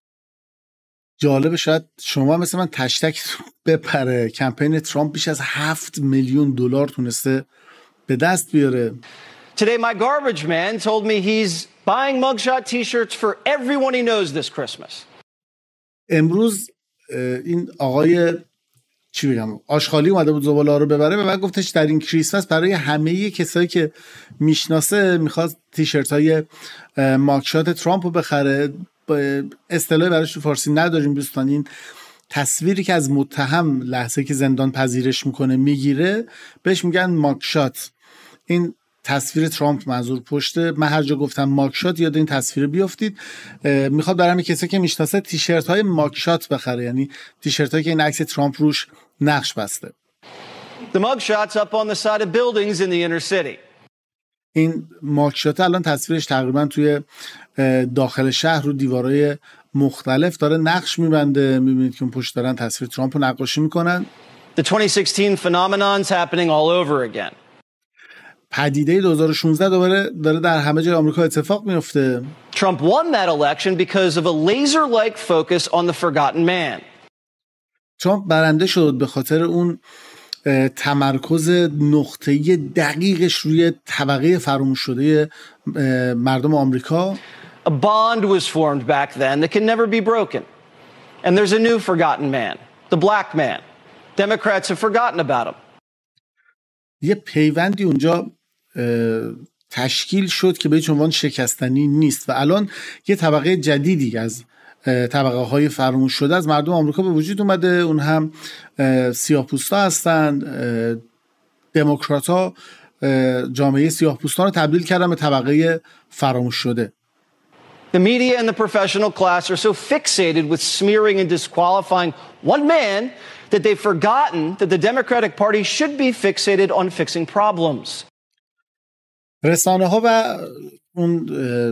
جالب، شاید شما مثل من تشتک بپره. کمپین ترامپ بیش از هفت میلیون دلار تونسته به دست بیاره. Today my garbage man told me he's buying mugshot t-shirts for everyone he knows this Christmas. امروز این آقای چی بگم آشغالی اومده بود زباله ها رو ببره و من گفتش در این کریسمس برای همه کسایی که میشناسه میخواد تیشرت های ماکشات ترامپ رو بخره. اصطلاحی براش تو فارسی نداریم دوستان. این تصویری که از متهم لحظه که زندان پذیرش میکنه میگیره بهش میگن ماکشات. این تصویر ترامپ منظور پشته. من هر جا گفتم ماکشات یاد این تصویر بیافتید. میخواد برای همه کسی که میشناسه تیشرت های ماکشات بخره، یعنی تیشرت هایی که این عکس ترامپ روش نقش بسته. The mugshots up on the side of buildings in the inner city. این ماکشات الان تصویرش تقریبا توی داخل شهر رو دیوارای مختلف داره نقش میبنده. میبینید که اون پشت دارن تصویر ترامپ رو نقاشی میکنن. The twenty sixteen phenomenon's happening all over again. پدیده دو هزار و شانزده دوباره داره در همه جای آمریکا اتفاق میفته. Trump won that election because of a laser-like focus on the forgotten man. ترامپ برنده شد به خاطر اون تمرکز نقطه‌ای دقیقش روی طبقه فراموش شده مردم آمریکا. A bond was formed back then that can never be broken. And there's a new forgotten man, the black man. Democrats have forgotten about him. یه پیوندی اونجا تشکیل شد که به هیچ عنوان شکستنی نیست و الان یه طبقه جدیدی از طبقه های فراموش شده از مردم آمریکا به وجود اومده. اون هم سیاه‌پوستا هستن. دموکرات‌ها جامعه سیاه‌پوستان رو تبدیل کردن به طبقه فراموش شده. The media and the professional class are so fixated with smearing and disqualifying one man that they've forgotten that the Democratic Party should be fixated on fixing problems. رسانه ها و اون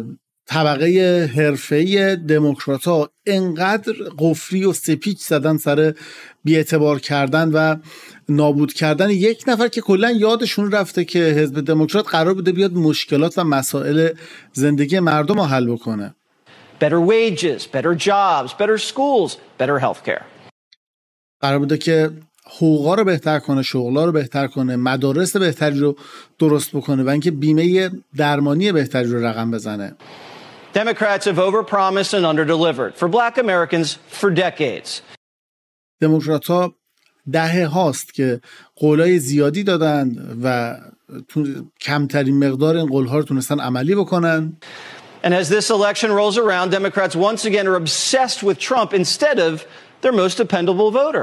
طبقه حرفه‌ای دموکرات‌ها انقدر قفلی و سپیچ زدن سر بی‌اعتبار کردن و نابود کردن یک نفر که کلا یادشون رفته که حزب دموکرات قرار بوده بیاد مشکلات و مسائل زندگی مردم رو حل بکنه. Better wages, better jobs, better schools, better healthcare. قرار بوده که حقوقا رو بهتر کنه، شغلا رو بهتر کنه، مدارس بهتری رو درست بکنه و اینکه بیمه درمانی بهتری رو رقم بزنه. Democrats have overpromised and underdelivered for black Americans for decades. دموکرات‌ها دهه هاست که قولای زیادی دادن و کمترین مقدار این قول‌ها رو تونستن عملی بکنن. And as this election rolls around, Democrats once again are obsessed with Trump instead of their most dependable voter.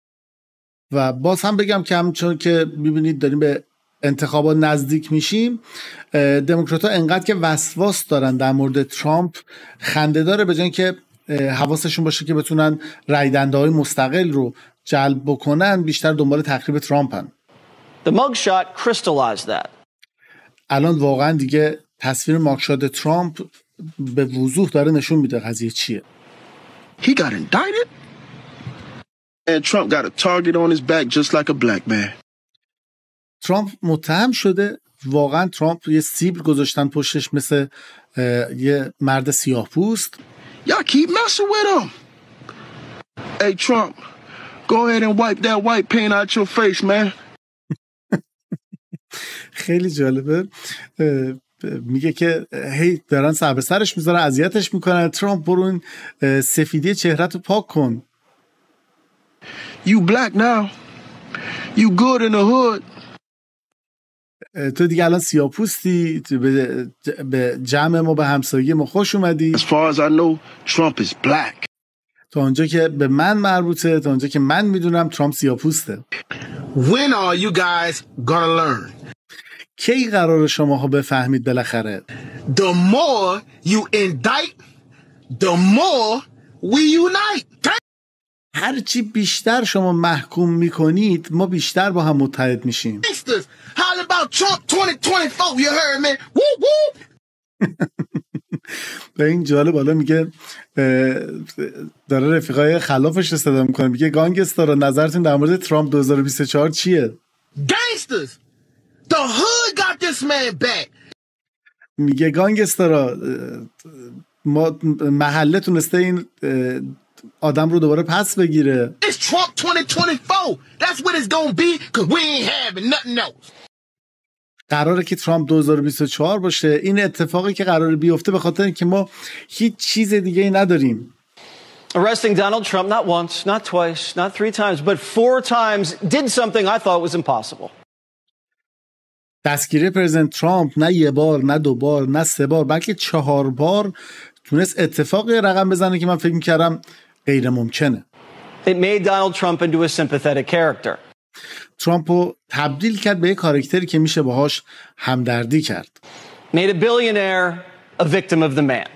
و باز هم بگم که همچون که می‌بینید داریم به انتخابات نزدیک میشیم، دموکرات‌ها انقدر که وسواس دارن در مورد ترامپ خنده داره، به جای اینکه حواسشون باشه که بتونن رای دهنده‌های مستقل رو جلب بکنن بیشتر دنبال تخریب ترامپن. The mugshot crystallized that. الان واقعا دیگه تصویر ماگشات ترامپ به وضوح داره نشون میده قضیه چیه. He got indicted and Trump got a target on his back just like a black man. ترامپ متهم شده. واقعا ترامپ یه سیبل گذاشتن پشتش مثل یه مرد سیاه پوست. Y'all keep messing with him. Hey Trump, go ahead and wipe that white paint out your face, man. خیلی جالبه. میگه که هی دارن سر به سرش میذارن، اذیتش میکنن. ترامپ برو این سفیدی چهره‌تو پاک کن. You black now. You good in the hood. تو دیگه الان سیاه‌پوستی، به, به جمع ما، به همسایگی ما خوش اومدی. As far as I know, Trump is black. تا اونجا که به من مربوطه، تا اونجا که من میدونم ترامپ سیاه‌پوسته. When are you guys gonna learn? کی قرار شماها بفهمید بالاخره؟ The more you indict, the more we unite. هرچی بیشتر شما محکوم میکنید ما بیشتر با هم متحد میشیم. How about Trump twenty twenty-four? You heard me? Woo woo. به این جالب بالا میگه داره رفیقای خلافش رو صدا میکنه، میگه گانگسترها نظرتون در مورد ترامپ دو هزار و بیست و چهار چیه؟ Gangsters. The hood got this man back. میگه گانگسترها ما محله تونسته این آدم رو دوباره پس بگیره. It's Trump twenty twenty-four. That's what it's gonna be because we ain't having nothing else. قراره که ترامپ دو هزار و بیست و چهار باشه. این اتفاقی که قراره بیفته به خاطر اینکه ما هیچ چیز دیگه ای نداریم. Arresting Donald Trump not once, not twice, not three times, but four times did something I thought was impossible. دستگیری پرزیدنت ترامپ نه یه بار، نه دو بار، نه سه بار، بلکه چهار بار تونست اتفاقی رقم بزنه که من فکر می‌کردم غیر ممکنه. It made Donald Trump into a sympathetic character. ترامپ رو تبدیل کرد به یک کاراکتری که میشه باهاش همدردی کرد. Made a billionaire a victim of the man.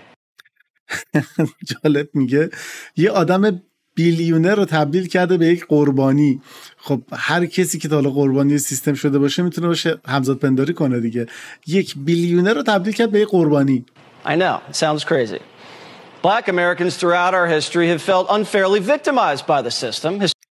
جالب میگه یه آدم بیلیونر رو تبدیل کرده به یک قربانی. خب هر کسی که تا حالا قربانی سیستم شده باشه میتونه باشه همزاد پنداری کنه دیگه. یک بیلیونر رو تبدیل کرد به یک قربانی. I know, it sounds crazy. Black Americans throughout our history have felt unfairly victimized by the system.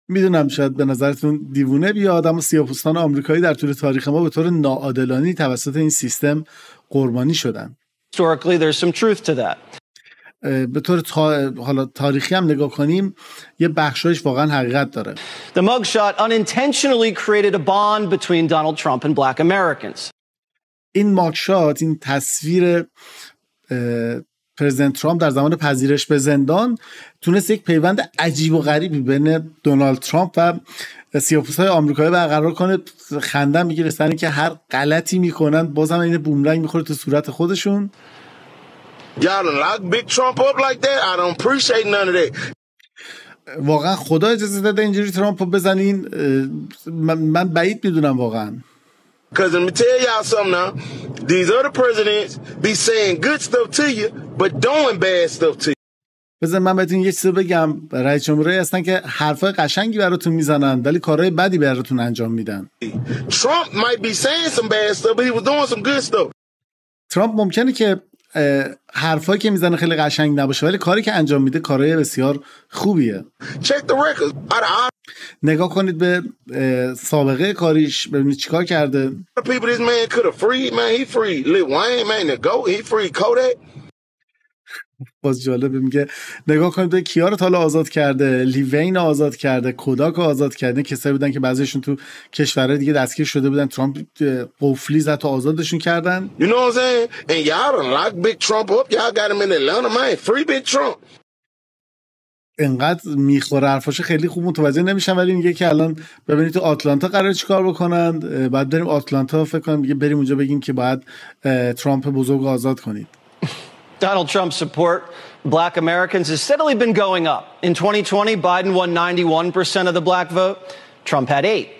میدونم شاید به نظرتون دیوونه بیاد، اما سیاه‌پوستان آمریکایی در طول تاریخ ما به طور ناعادلانه‌ای توسط این سیستم قربانی شدن. Historically, there's some truth to that. به طور تا... حالا تاریخی هم نگاه کنیم یه بخشایش واقعا حقیقت داره. The mugshot unintentionally created a bond between Donald Trump and black Americans. این ماگشات، این تصویر پرزیدنت ترامپ در زمان پذیرش به زندان تونست یک پیوند عجیب و غریبی بین دونالد ترامپ و سیاه‌پوست‌های آمریکایی برقرار کنه. خنده میگیره سر اینکه هر غلطی میکنن بازم این بومرنگ میخوره تو صورت خودشون. Y'all lock big Trump up like that. I don't appreciate none of that. واقعا خدا اجازه داده اینجوری ترامپو بزنین؟ من, من بعید میدونم واقعا. Cause let me tell y'all something now. These other presidents be saying good stuff to you, but doing bad stuff to you. بذار من بهتون یه چیزی بگم. رئیس جمهورایی هستن که حرفای قشنگی براتون میزنن ولی کارهای بدی براتون انجام میدن. Trump might be saying some bad stuff, but he was doing some good stuff. ترامپ ممکنه که حرفایی که میزنه خیلی قشنگ نباشه ولی کاری که انجام میده کارهای بسیار خوبیه. Check the records. نگاه کنید به سابقه کاریش، ببینید چیکار کرده. People this man could have freed, man. He freed Lil Wayne, man. The GOAT, he freed Kodak. باز جالبه میگه نگاه کنید به کیا رو تا حالا آزاد کرده. لیوین آزاد کرده، کوداک آزاد کرده. کسایی بودن که بعضیشون تو کشورهای دیگه دستگیر شده بودن، ترامپ قفلی زد تا آزادشون کردن. You know what I'm saying? And y'all done locked big Trump up. Y'all got him in Atlanta, man. Free big Trump. انقدر میخوره حرفاش خیلی خوب متوجه نمیشن ولی میگه که الان ببینید تو آتلانتا قراره چیکار بکنن. بعد بریم آتلانتا فکر کنم میگه بریم اونجا بگیم که باید ترامپ بزرگ آزاد کنید. Donald Trump's support of black Americans has steadily been going up. In twenty twenty, Biden won ninety-one percent of the black vote. Trump had eight.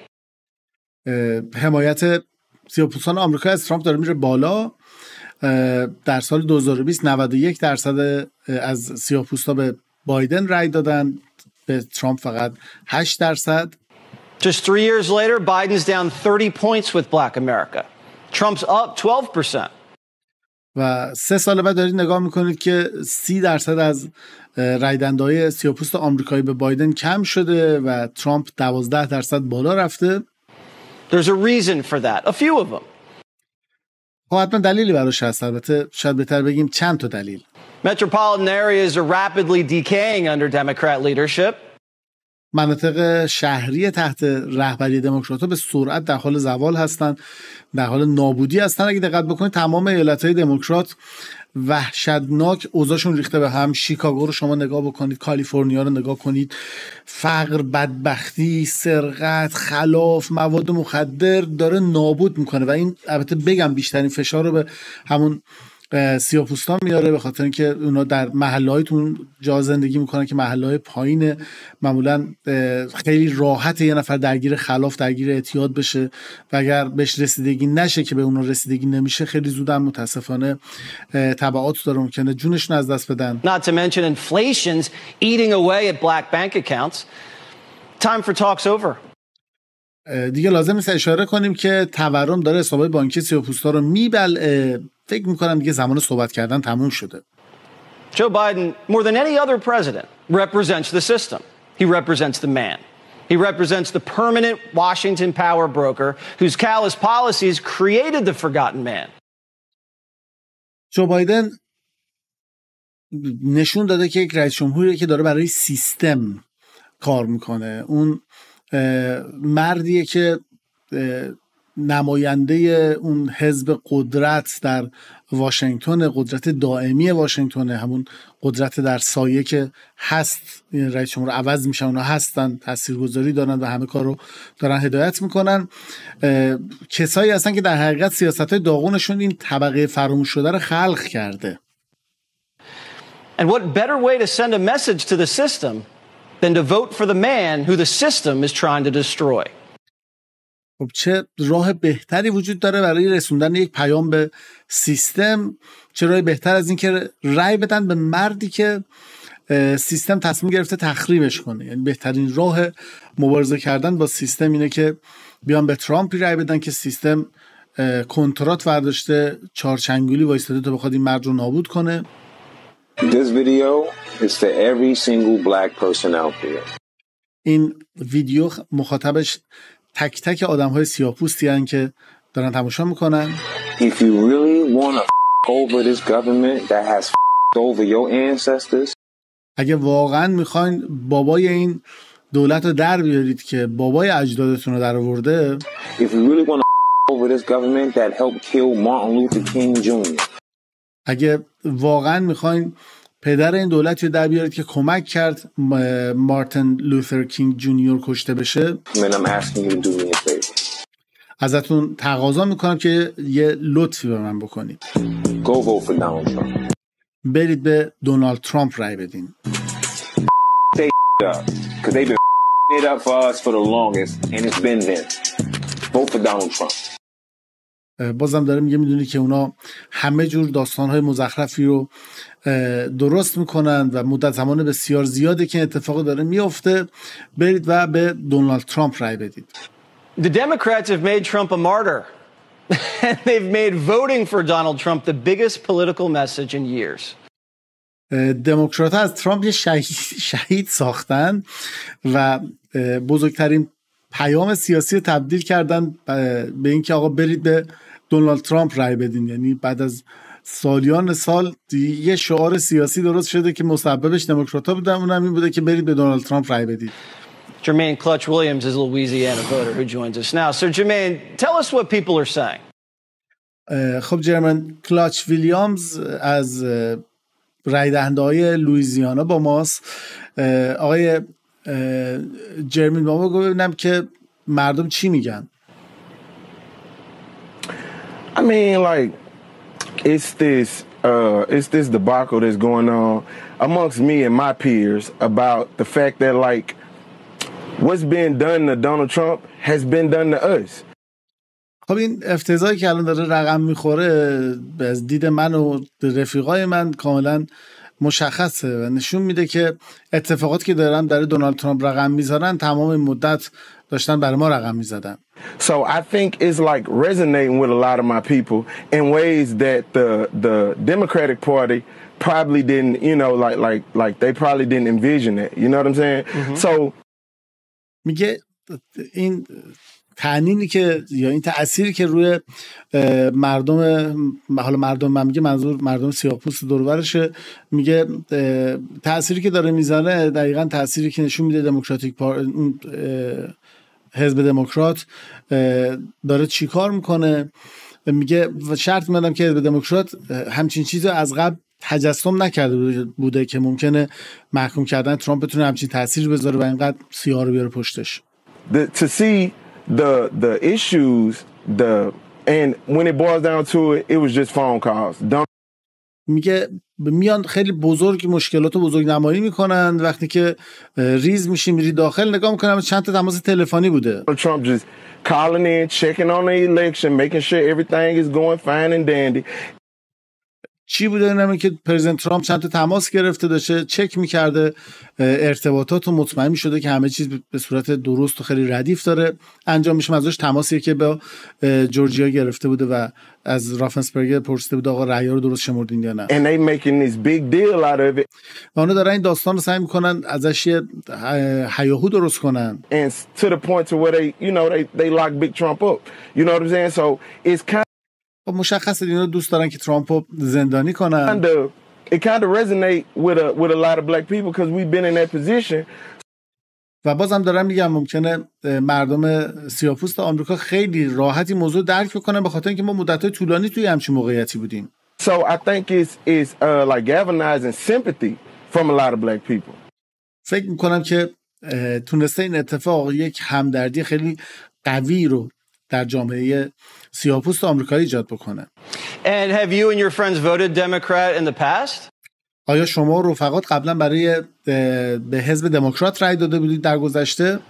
حمایت سیاه‌پوستان آمریکا از ترامپ داره میره بالا. در سال دو هزار و بیست نود و یک درصد از سیاه‌پوستا به بایدن رای دادن، به ترامپ فقط هشت درصد. Just three years later, Biden's down thirty points with black America. Trump's up twelve percent. و سه سال بعد دارید نگاه میکنید که سی درصد از رای دهنده‌های سیاه‌پوست آمریکایی به بایدن کم شده و ترامپ دوازده درصد بالا رفته. There's a reason for that. A few of them. خب حتما دلیلی براش هست. البته شاید بهتر بگیم چند تا دلیل. Metropolitan areas are rapidly decaying under Democrat leadership. مناطق شهری تحت رهبری دموکرات‌ها به سرعت در حال زوال هستند، در حال نابودی هستند. اگه دقت بکنید تمام ایالت‌های دموکرات وحشتناک اوضاعشون ریخته به هم. شیکاگو رو شما نگاه بکنید، کالیفرنیا رو نگاه کنید، فقر، بدبختی، سرقت، خلاف، مواد مخدر داره نابود میکنه و این البته بگم بیشترین فشار رو به همون سیاه‌پوستان میاره به خاطر اینکه اونا در محله‌هایتون جا زندگی میکنن که محله‌های پایین، معمولا خیلی راحت یه نفر درگیر خلاف، درگیر اعتیاد بشه و اگر بهش رسیدگی نشه که به اونا رسیدگی نمیشه خیلی زود هم متاسفانه تبعات داره، ممکنه جونشون از دست بدن. Not to mention inflation's eating away at black bank accounts. Time for talks over. دیگه لازم نیست اشاره کنیم که تورم داره حسابای بانکی سیاه‌پوستا رو میبلعه. فکر میکنم دیگه زمان صحبت کردن تموم شده. Joe Biden, more than any other president, represents the system. He represents the man. He represents the permanent Washington power broker whose callous policies created the forgotten man. جو بایدن نشون داده که یک رئیس جمهوریه که داره برای سیستم کار میکنه. اون مردیه که نماینده اون حزب قدرت در واشنگتن، قدرت دائمی واشنگتن، همون قدرت در سایه که هست، رئیس جمهور عوض میشن، اونا هستن، تاثیرگذاری دارن و همه کار رو دارن هدایت میکنن. کسایی هستن که در حقیقت سیاست‌های داغونشون این طبقه فراموش شده رو خلق کرده. And what better way to send a message to the system than to vote for the man who the system is trying to destroy. خب چه راه بهتری وجود داره برای رسوندن یک پیام به سیستم؟ چه راه بهتر از این که رأی بدن به مردی که سیستم تصمیم گرفته تخریبش کنه؟ یعنی بهترین راه مبارزه کردن با سیستم اینه که بیان به ترامپی رأی بدن که سیستم کنترات ورداشته، چارچنگولی وایستاده تا بخواد این مرد رو نابود کنه. This video is to every single black person out there. این ویدیو مخاطبش تک تک آدم های سیاه‌پوستی هستن که دارن تماشا میکنن. If you really want to f- over this government that has f- over your ancestors. اگه واقعا میخواین بابای این دولت رو در بیارید که بابای اجدادتون رو در آورده. If you really want to f- over this government that helped kill Martin Luther King junior اگه واقعا میخواین پدر این دولت رو در بیارید که کمک کرد مارتین لوتر کینگ جونیور کشته بشه. Man, I'm asking you to do me a favor. ازتون تقاضا میکنم که یه لطفی به من بکنید. Go vote for Donald Trump. برید به دونالد ترامپ رای بدین. Stay up, because they've been it up for us for the longest, and it's been them. Vote for Donald Trump. بازم داره میگه میدونی که اونا همه جور داستانهای مزخرفی رو درست میکنن و مدت زمان بسیار زیاده که اتفاق داره میفته. برید و به دونالد ترامپ رای بدید. The Democrats have made Trump a martyr. And they've made voting for Donald Trump the biggest political message in years. دموکرات ها از ترامپ یه شهید, شهید ساختن و بزرگترین پیام سیاسی تبدیل کردن به اینکه آقا برید به دونالد ترامپ رای بدین. یعنی بعد از سالیان سال یه شعار سیاسی درست شده که مسببش دموکرات ها بودن، اونم این بوده که برید به دونالد ترامپ رای بدید. Jermaine Clutch Williams is a Louisiana voter who joins us now. So Jermaine, tell us what people are saying. خب جرمن کلاچ ویلیامز از رای دهنده های لوئیزیانا با ماست. آقای جرمین با ما ببینم که مردم چی میگن. I mean, like, it's this, uh, it's this debacle that's going on amongst me and my peers about the fact that, like, what's being done to Donald Trump has been done to us. خب این افتضاحی که الان داره رقم میخوره از دید من و رفیقای من کاملا مشخصه و نشون میده که اتفاقاتی که دارن برای دونالد ترامپ رقم میذارن تمام مدت داشتن برای ما رقم میزدن. So I think it's like resonating with a lot of my people in ways that the the Democratic Party probably didn't, you know, like like like they probably didn't envision it. You know what I'm saying? Mm-hmm. So میگه این تعنینی که یا این تأثیری که روی مردم، حالا مردم من میگه منظور مردم سیاه‌پوست دور و برشه، میگه تأثیری که داره میزنه دقیقاً تأثیری که نشون میده دموکراتیک پار... حزب دموکرات داره چی کار میکنه. میگه شرط میدم که حزب دموکرات همچین چیزی از قبل تجسم نکرده بوده که ممکنه محکوم کردن ترامپ بتونه همچین تأثیر بذاره و اینقدر سیاه رو بیاره پشتش. The, to see the the issues, the and when it boils down to it, it was just phone calls. Don't... میگه میان خیلی بزرگ مشکلات رو بزرگ نمایی میکنن، وقتی که ریز میشی میری داخل نگاه میکنم چند تا تماس تلفنی بوده. Trump just calling in, checking on the election, making sure everything is going fine and dandy. چی بوده اینم که پرزیدنت ترامپ چند تا تماس گرفته داشته چک میکرده ارتباطات و مطمئن میشده که همه چیز به صورت درست و خیلی ردیف داره انجام میشه. ازش تماسی که با جورجیا گرفته بوده و از رافنسبرگر پرسیده بوده آقا رأی‌ها رو درست شمردین یا نه. And they making this big deal out of it. و اونا دارن این داستان رو سعی میکنن ازش یه هیاهو درست کنن. And to the point to where they, you know, they they lock big Trump up. You know what I'm saying? So it's kind مشخصه اینا دوست دارن که ترامپ رو زندانی کنن. It kind of resonate with a with a lot of black people because we've been in that position. و بازم دارم میگم ممکنه مردم سیاه‌پوست آمریکا خیلی راحتی موضوع درک بکنن به خاطر اینکه ما مدت‌های طولانی توی همچین موقعیتی بودیم. So I think it's it's uh, like galvanizing sympathy from a lot of black people. فکر میکنم که تونسته این اتفاق یک همدردی خیلی قوی رو در جامعه سیاه‌پوست آمریکایی ایجاد بکنه. And have you and your friends voted Democrat in the past? آیا شما رفقات قبلا برای به حزب دموکرات رای داده بودید در گذشته؟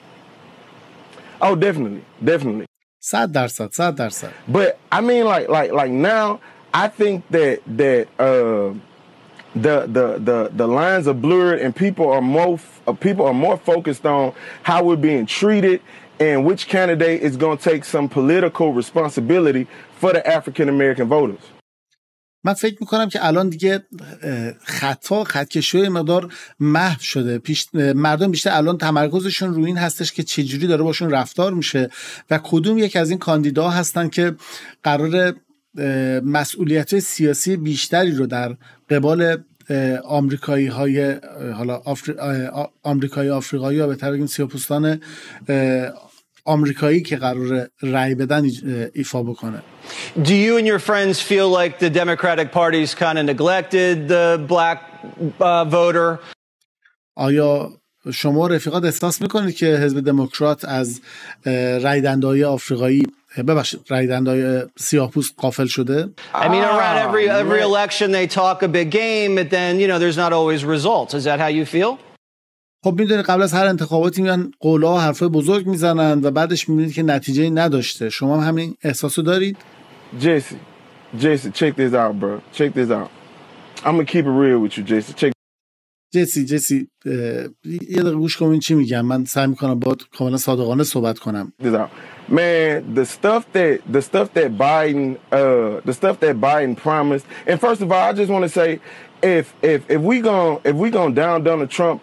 Oh, definitely, definitely. صد درصد، صد درصد. But I mean, like, like, like now, I think that that uh, the the the the lines are blurred, and people are more uh, people are more focused on how we're being treated. And which candidate is going to take some political responsibility for the African American voters. من فکر میکنم که الان دیگه خطا خطکشی مقدار محو شده. پیش مردم بیشتر الان تمرکزشون روی این هستش که چجوری داره باشون رفتار میشه و کدوم یک از این کاندیداها هستن که قرار مسئولیت سیاسی بیشتری رو در قبال آمریکایی های حالا آفری... آمریکایی آفریقایی یا بهتر بگیم سیاه‌پوستان آمریکایی که قرار رأی بدن ایفا بکنه. Do you and your friends feel like the Democratic Party's kind of neglected the black uh, voter? آیا شما رفیقات احساس میکنید که حزب دموکرات از رأی دهنده‌های آفریقایی ببخشید رأی دهنده‌های سیاه‌پوست غافل شده؟ I mean around every every election they talk a big game but then you know there's not always results. Is that how you feel? خب میدونید قبل از هر انتخاباتی میان قول‌ها و حرفای بزرگ میزنن و بعدش میبینید که نتیجه‌ای نداشته. شما هم همین احساسو دارید؟ Jesse, Jesse, check this out, bro. Check this out. I'm gonna keep it real with you, Jesse. Check. جسی جسی یه دقیقه گوش کن چی میگم. من سعی میکنم باهات کاملا صادقانه صحبت کنم. Man, the stuff that the stuff that Biden uh the stuff that Biden promised. And first of all, I just want to say if if if we going if we going down Donald Trump.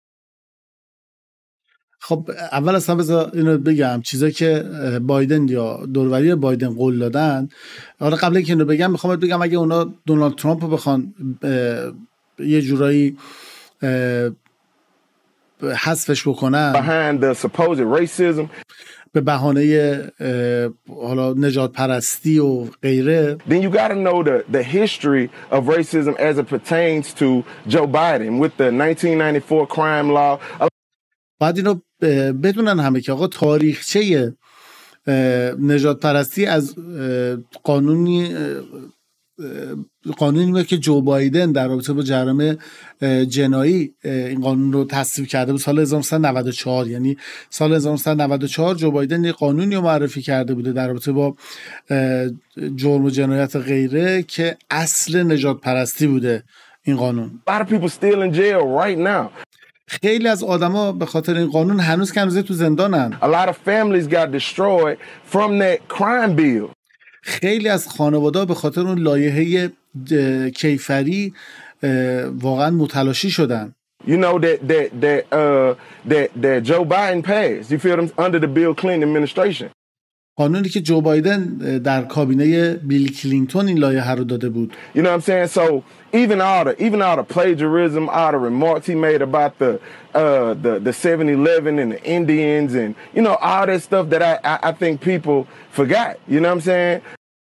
خب اول اصلا بذار اینو بگم چیزایی که بایدن یا دوروری بایدن قول دادن. حالا قبل اینکه اینو بگم میخوام بگم اگه اونا دونالد ترامپ رو بخوان یه جورایی حذفش بکنن behind the supposed racism به بهانه حالا نجات پرستی و غیره then you got to know the the history of racism as it pertains to Joe Biden with the nineteen ninety-four crime law. باید اینو بدونن همه که آقا تاریخچه نجات پرستی از قانونی قانونی بود که جو بایدن در رابطه با جرائم جنایی این قانون رو تصویب کرده بود سال هزار و نهصد و نود و چهار. یعنی سال هزار و نهصد و نود و چهار جو بایدن یه قانونی رو معرفی کرده بوده در رابطه با جرم و جنایت غیره که اصل نجات پرستی بوده این قانون. A lot of people still in jail right now. خیلی از آدما به خاطر این قانون هنوز که هنوز تو زندانن. A lot of families got destroyed from that crime bill. خیلی از خانواده‌ها به خاطر اون لایحه کیفری واقعا متلاشی شدن. You know that that that uh that that Joe Biden passed. You feel them under the Bill Clinton administration. قانونی که جو بایدن در کابینه بیل کلینتون این لایحه رو داده بود. You know what I'm saying? So even all the even all the plagiarism, all the remarks he made about the uh the the seven eleven and the Indians and you know all that stuff that I I, I think people forgot. You know what I'm saying?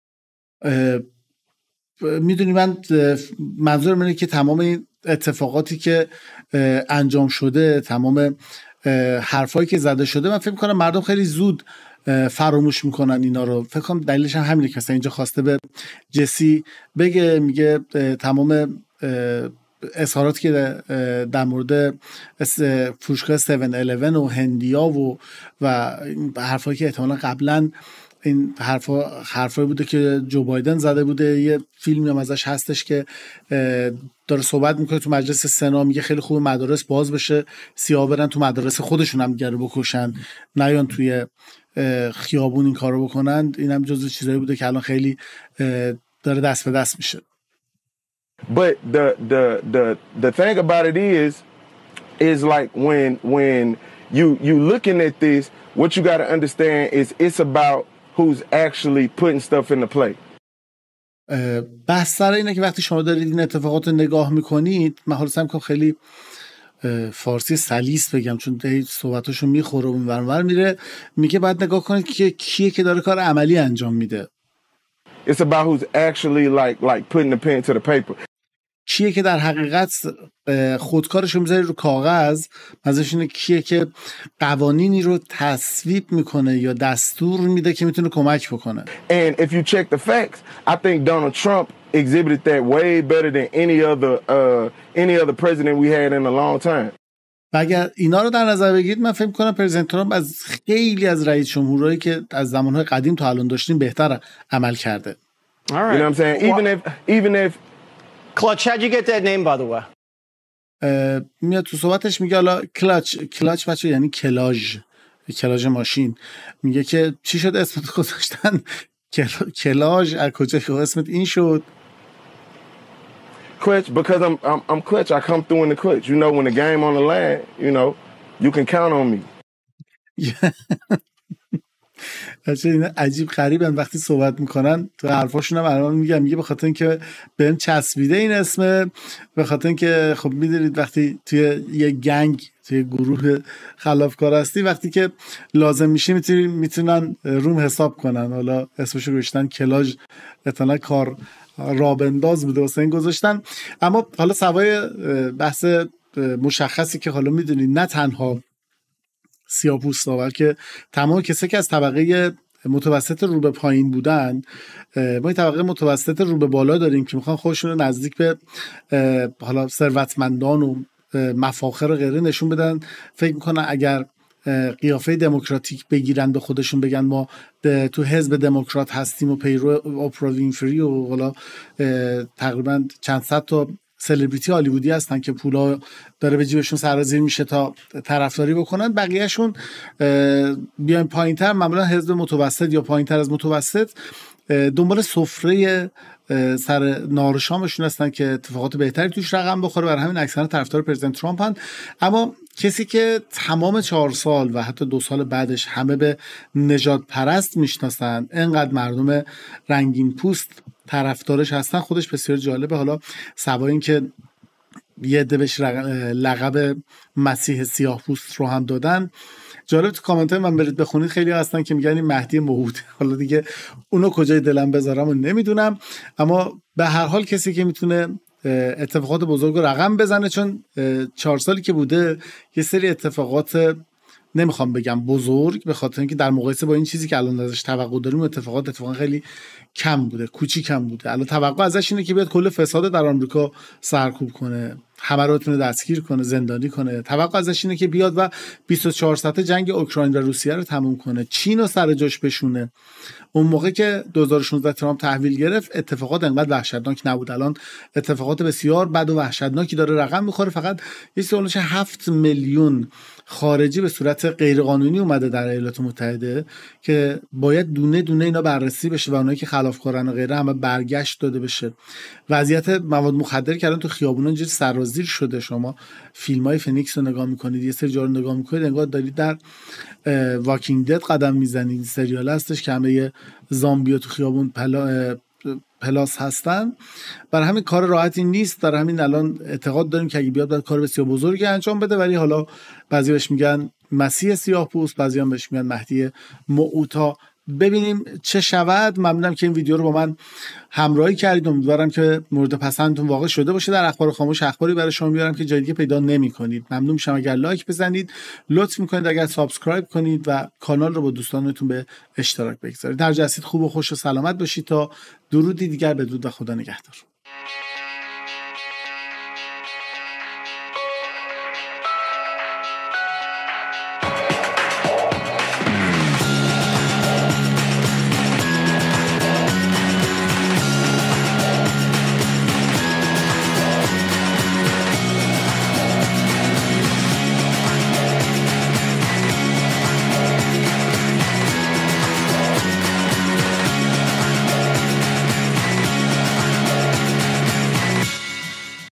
میدونی من منظورم اینه که تمام این اتفاقاتی که انجام شده، تمام حرفایی که زده شده، من فکر می‌کنم مردم خیلی زود فراموش میکنن اینا رو. فکر کنم دلیلش هم همینه که مثلا اینجا خواسته به جسی بگه، میگه تمام اظهاراتی که در مورد فروشگاه هفت الیون و هندیا و و حرفایی که احتمالاً قبلا این حرفا حرفایی بوده که جو بایدن زده بوده. یه فیلمی هم ازش هستش که داره صحبت میکنه تو مجلس سنا، میگه خیلی خوب مدارس باز بشه، سیاها برن تو مدارس خودشون هم دیگه رو بکشن، نیان توی خیابون این کارو بکنن. اینم جزو چیزایی بوده که الان خیلی داره دست به دست میشه. But the the the the thing about it is is like when when you you looking at this, what you got to understand is it's about who's actually putting stuff into play. بحث سر اینه که وقتی شما دارید این اتفاقات رو نگاه میکنید، من حالا سعی میکنم خیلی فارسی سلیس بگم چون هی صحبتاشو میخوره اون ور میره، میگه باید نگاه کنید که کیه که داره کار عملی انجام میده. It's about who's actually like like putting the pen to the paper. کیه که در حقیقت خودکارش رو میذاره رو کاغذ، مثلاش اینه کیه که قوانینی رو تصویب میکنه یا دستور میده که میتونه کمک بکنه. And if you check the facts, I think Donald Trump exhibited that way better than any other uh any other president we had in a long time. و اگر اینا رو در نظر بگیرید، من فکر می‌کنم پرزیدنت ترامپ از خیلی از رئیس جمهورایی که از زمانهای قدیم تا الان داشتیم بهتر عمل کرده. All right. You know what I'm saying? Even if even if Clutch, how'd you get that name by the way? میاد تو صحبتش میگه حالا کلاچ کلاچ بچه یعنی کلاژ، کلاژ ماشین. میگه که چی شد اسمت گذاشتن کلاژ، از کجا اسمت این شد؟ clutch because I'm, I'm I'm clutch. I come through in the clutch. You know, when the game on the line, you know, you can count on me. بچه این عجیب غریبن وقتی صحبت میکنن تو حرفاشون هم الان میگم میگه به خاطر اینکه بهم چسبیده این اسمه، به خاطر اینکه خب میدونید وقتی توی یه گنگ توی گروه خلافکار هستی وقتی که لازم میشه میتونن میتونن روم حساب کنن. حالا اسمشو گذاشتن کلاژ، احتمالاً کار رابنداز بوده واسه این گذاشتن. اما حالا سوای بحث مشخصی که حالا میدونید نه تنها سیاه‌پوستا بلکه تمام کسایی که از طبقه متوسط رو به پایین بودن، ما این طبقه متوسط رو به بالا داریم که میخوان خودشون رو نزدیک به حالا ثروتمندان و مفاخر و غیره نشون بدن. فکر میکنن اگر قیافه دموکراتیک بگیرن به خودشون بگن ما تو حزب دموکرات هستیم و پیرو اوپرا وینفری و حالا تقریبا چند صد تا سلبریتی هالیوودی هستن که پولا داره به جیبشون سرازیر میشه تا طرفداری بکنن، بقیهشون بیاین پایینتر، معمولا حزب متوسط یا پایینتر از متوسط دنبال سفره سر نار شامشون هستن که اتفاقات بهتری توش رقم بخوره. برای همین اکثرا طرفدار پرزیدنت ترامپ هستن. اما کسی که تمام چهار سال و حتی دو سال بعدش همه به نژاد پرست میشناسن، انقدر مردم رنگین پوست طرفدارش هستن، خودش بسیار جالبه. حالا سوای این که یه عده بهش لقب مسیح سیاه پوست رو هم دادن، جالب تو کامنت های من برید بخونید خیلی هستن که میگن این مهدی موعود. حالا دیگه اونو کجای دلم بذارم و نمیدونم، اما به هر حال کسی که میتونه اتفاقات بزرگ رو رقم بزنه، چون چهار سالی که بوده یه سری اتفاقات نمیخوام بگم بزرگ، به خاطر اینکه در مقایسه با این چیزی که الان ازش توقع داریم اتفاقات اتفاقا خیلی کم بوده، کوچیکم بوده. الان توقع ازش اینه که بیاد کل فساد در آمریکا سرکوب کنه، همه رو بتونه دستگیر کنه، زندانی کنه. توقع ازش اینه که بیاد و بیست و چهار ساعته جنگ اوکراین و روسیه رو تموم کنه، چین رو سر جاش بشونه. اون موقع که دو هزار و شانزده ترامپ تحویل گرفت اتفاقات انقدر وحشتناک نبود. الان اتفاقات بسیار بد و وحشتناکی داره رقم میخوره. فقط یه سالش هفت میلیون خارجی به صورت غیرقانونی اومده در ایالات متحده که باید دونه دونه اینا بررسی بشه و اونایی که خلافکارن و غیره همه برگشت داده بشه. وضعیت مواد مخدر که الان تو خیابونا اینجوری سرازیر شده. شما فیلمای فینیکس رو نگاه میکنید، یه سری جا رو نگاه میکنید، انگار دارید در واکینگ دد قدم میزنید. سریال هستش که همه زامبیا تو خیابون پلا پلاس هستن. برای همین کار راحتی نیست. در همین الان اعتقاد داریم که اگه بیاد باید کار بسیار بزرگی انجام بده، ولی حالا بعضی بهش میگن مسیح سیاه پوست، بعضی هم بهش میگن مهدی موعود. ببینیم چه شود. ممنونم که این ویدیو رو با من همراهی کردید. امیدوارم که مورد پسندتون واقع شده باشه. در اخبار خاموش اخباری برای شما میارم که جای دیگه پیدا نمی‌کنید. ممنون میشم اگر لایک بزنید، لطف میکنید اگر سابسکرایب کنید و کانال رو با دوستانتون به اشتراک بگذارید. در جهت خوب و خوش و سلامت باشید تا درودی دیگر. بدرود و خدا نگهدار.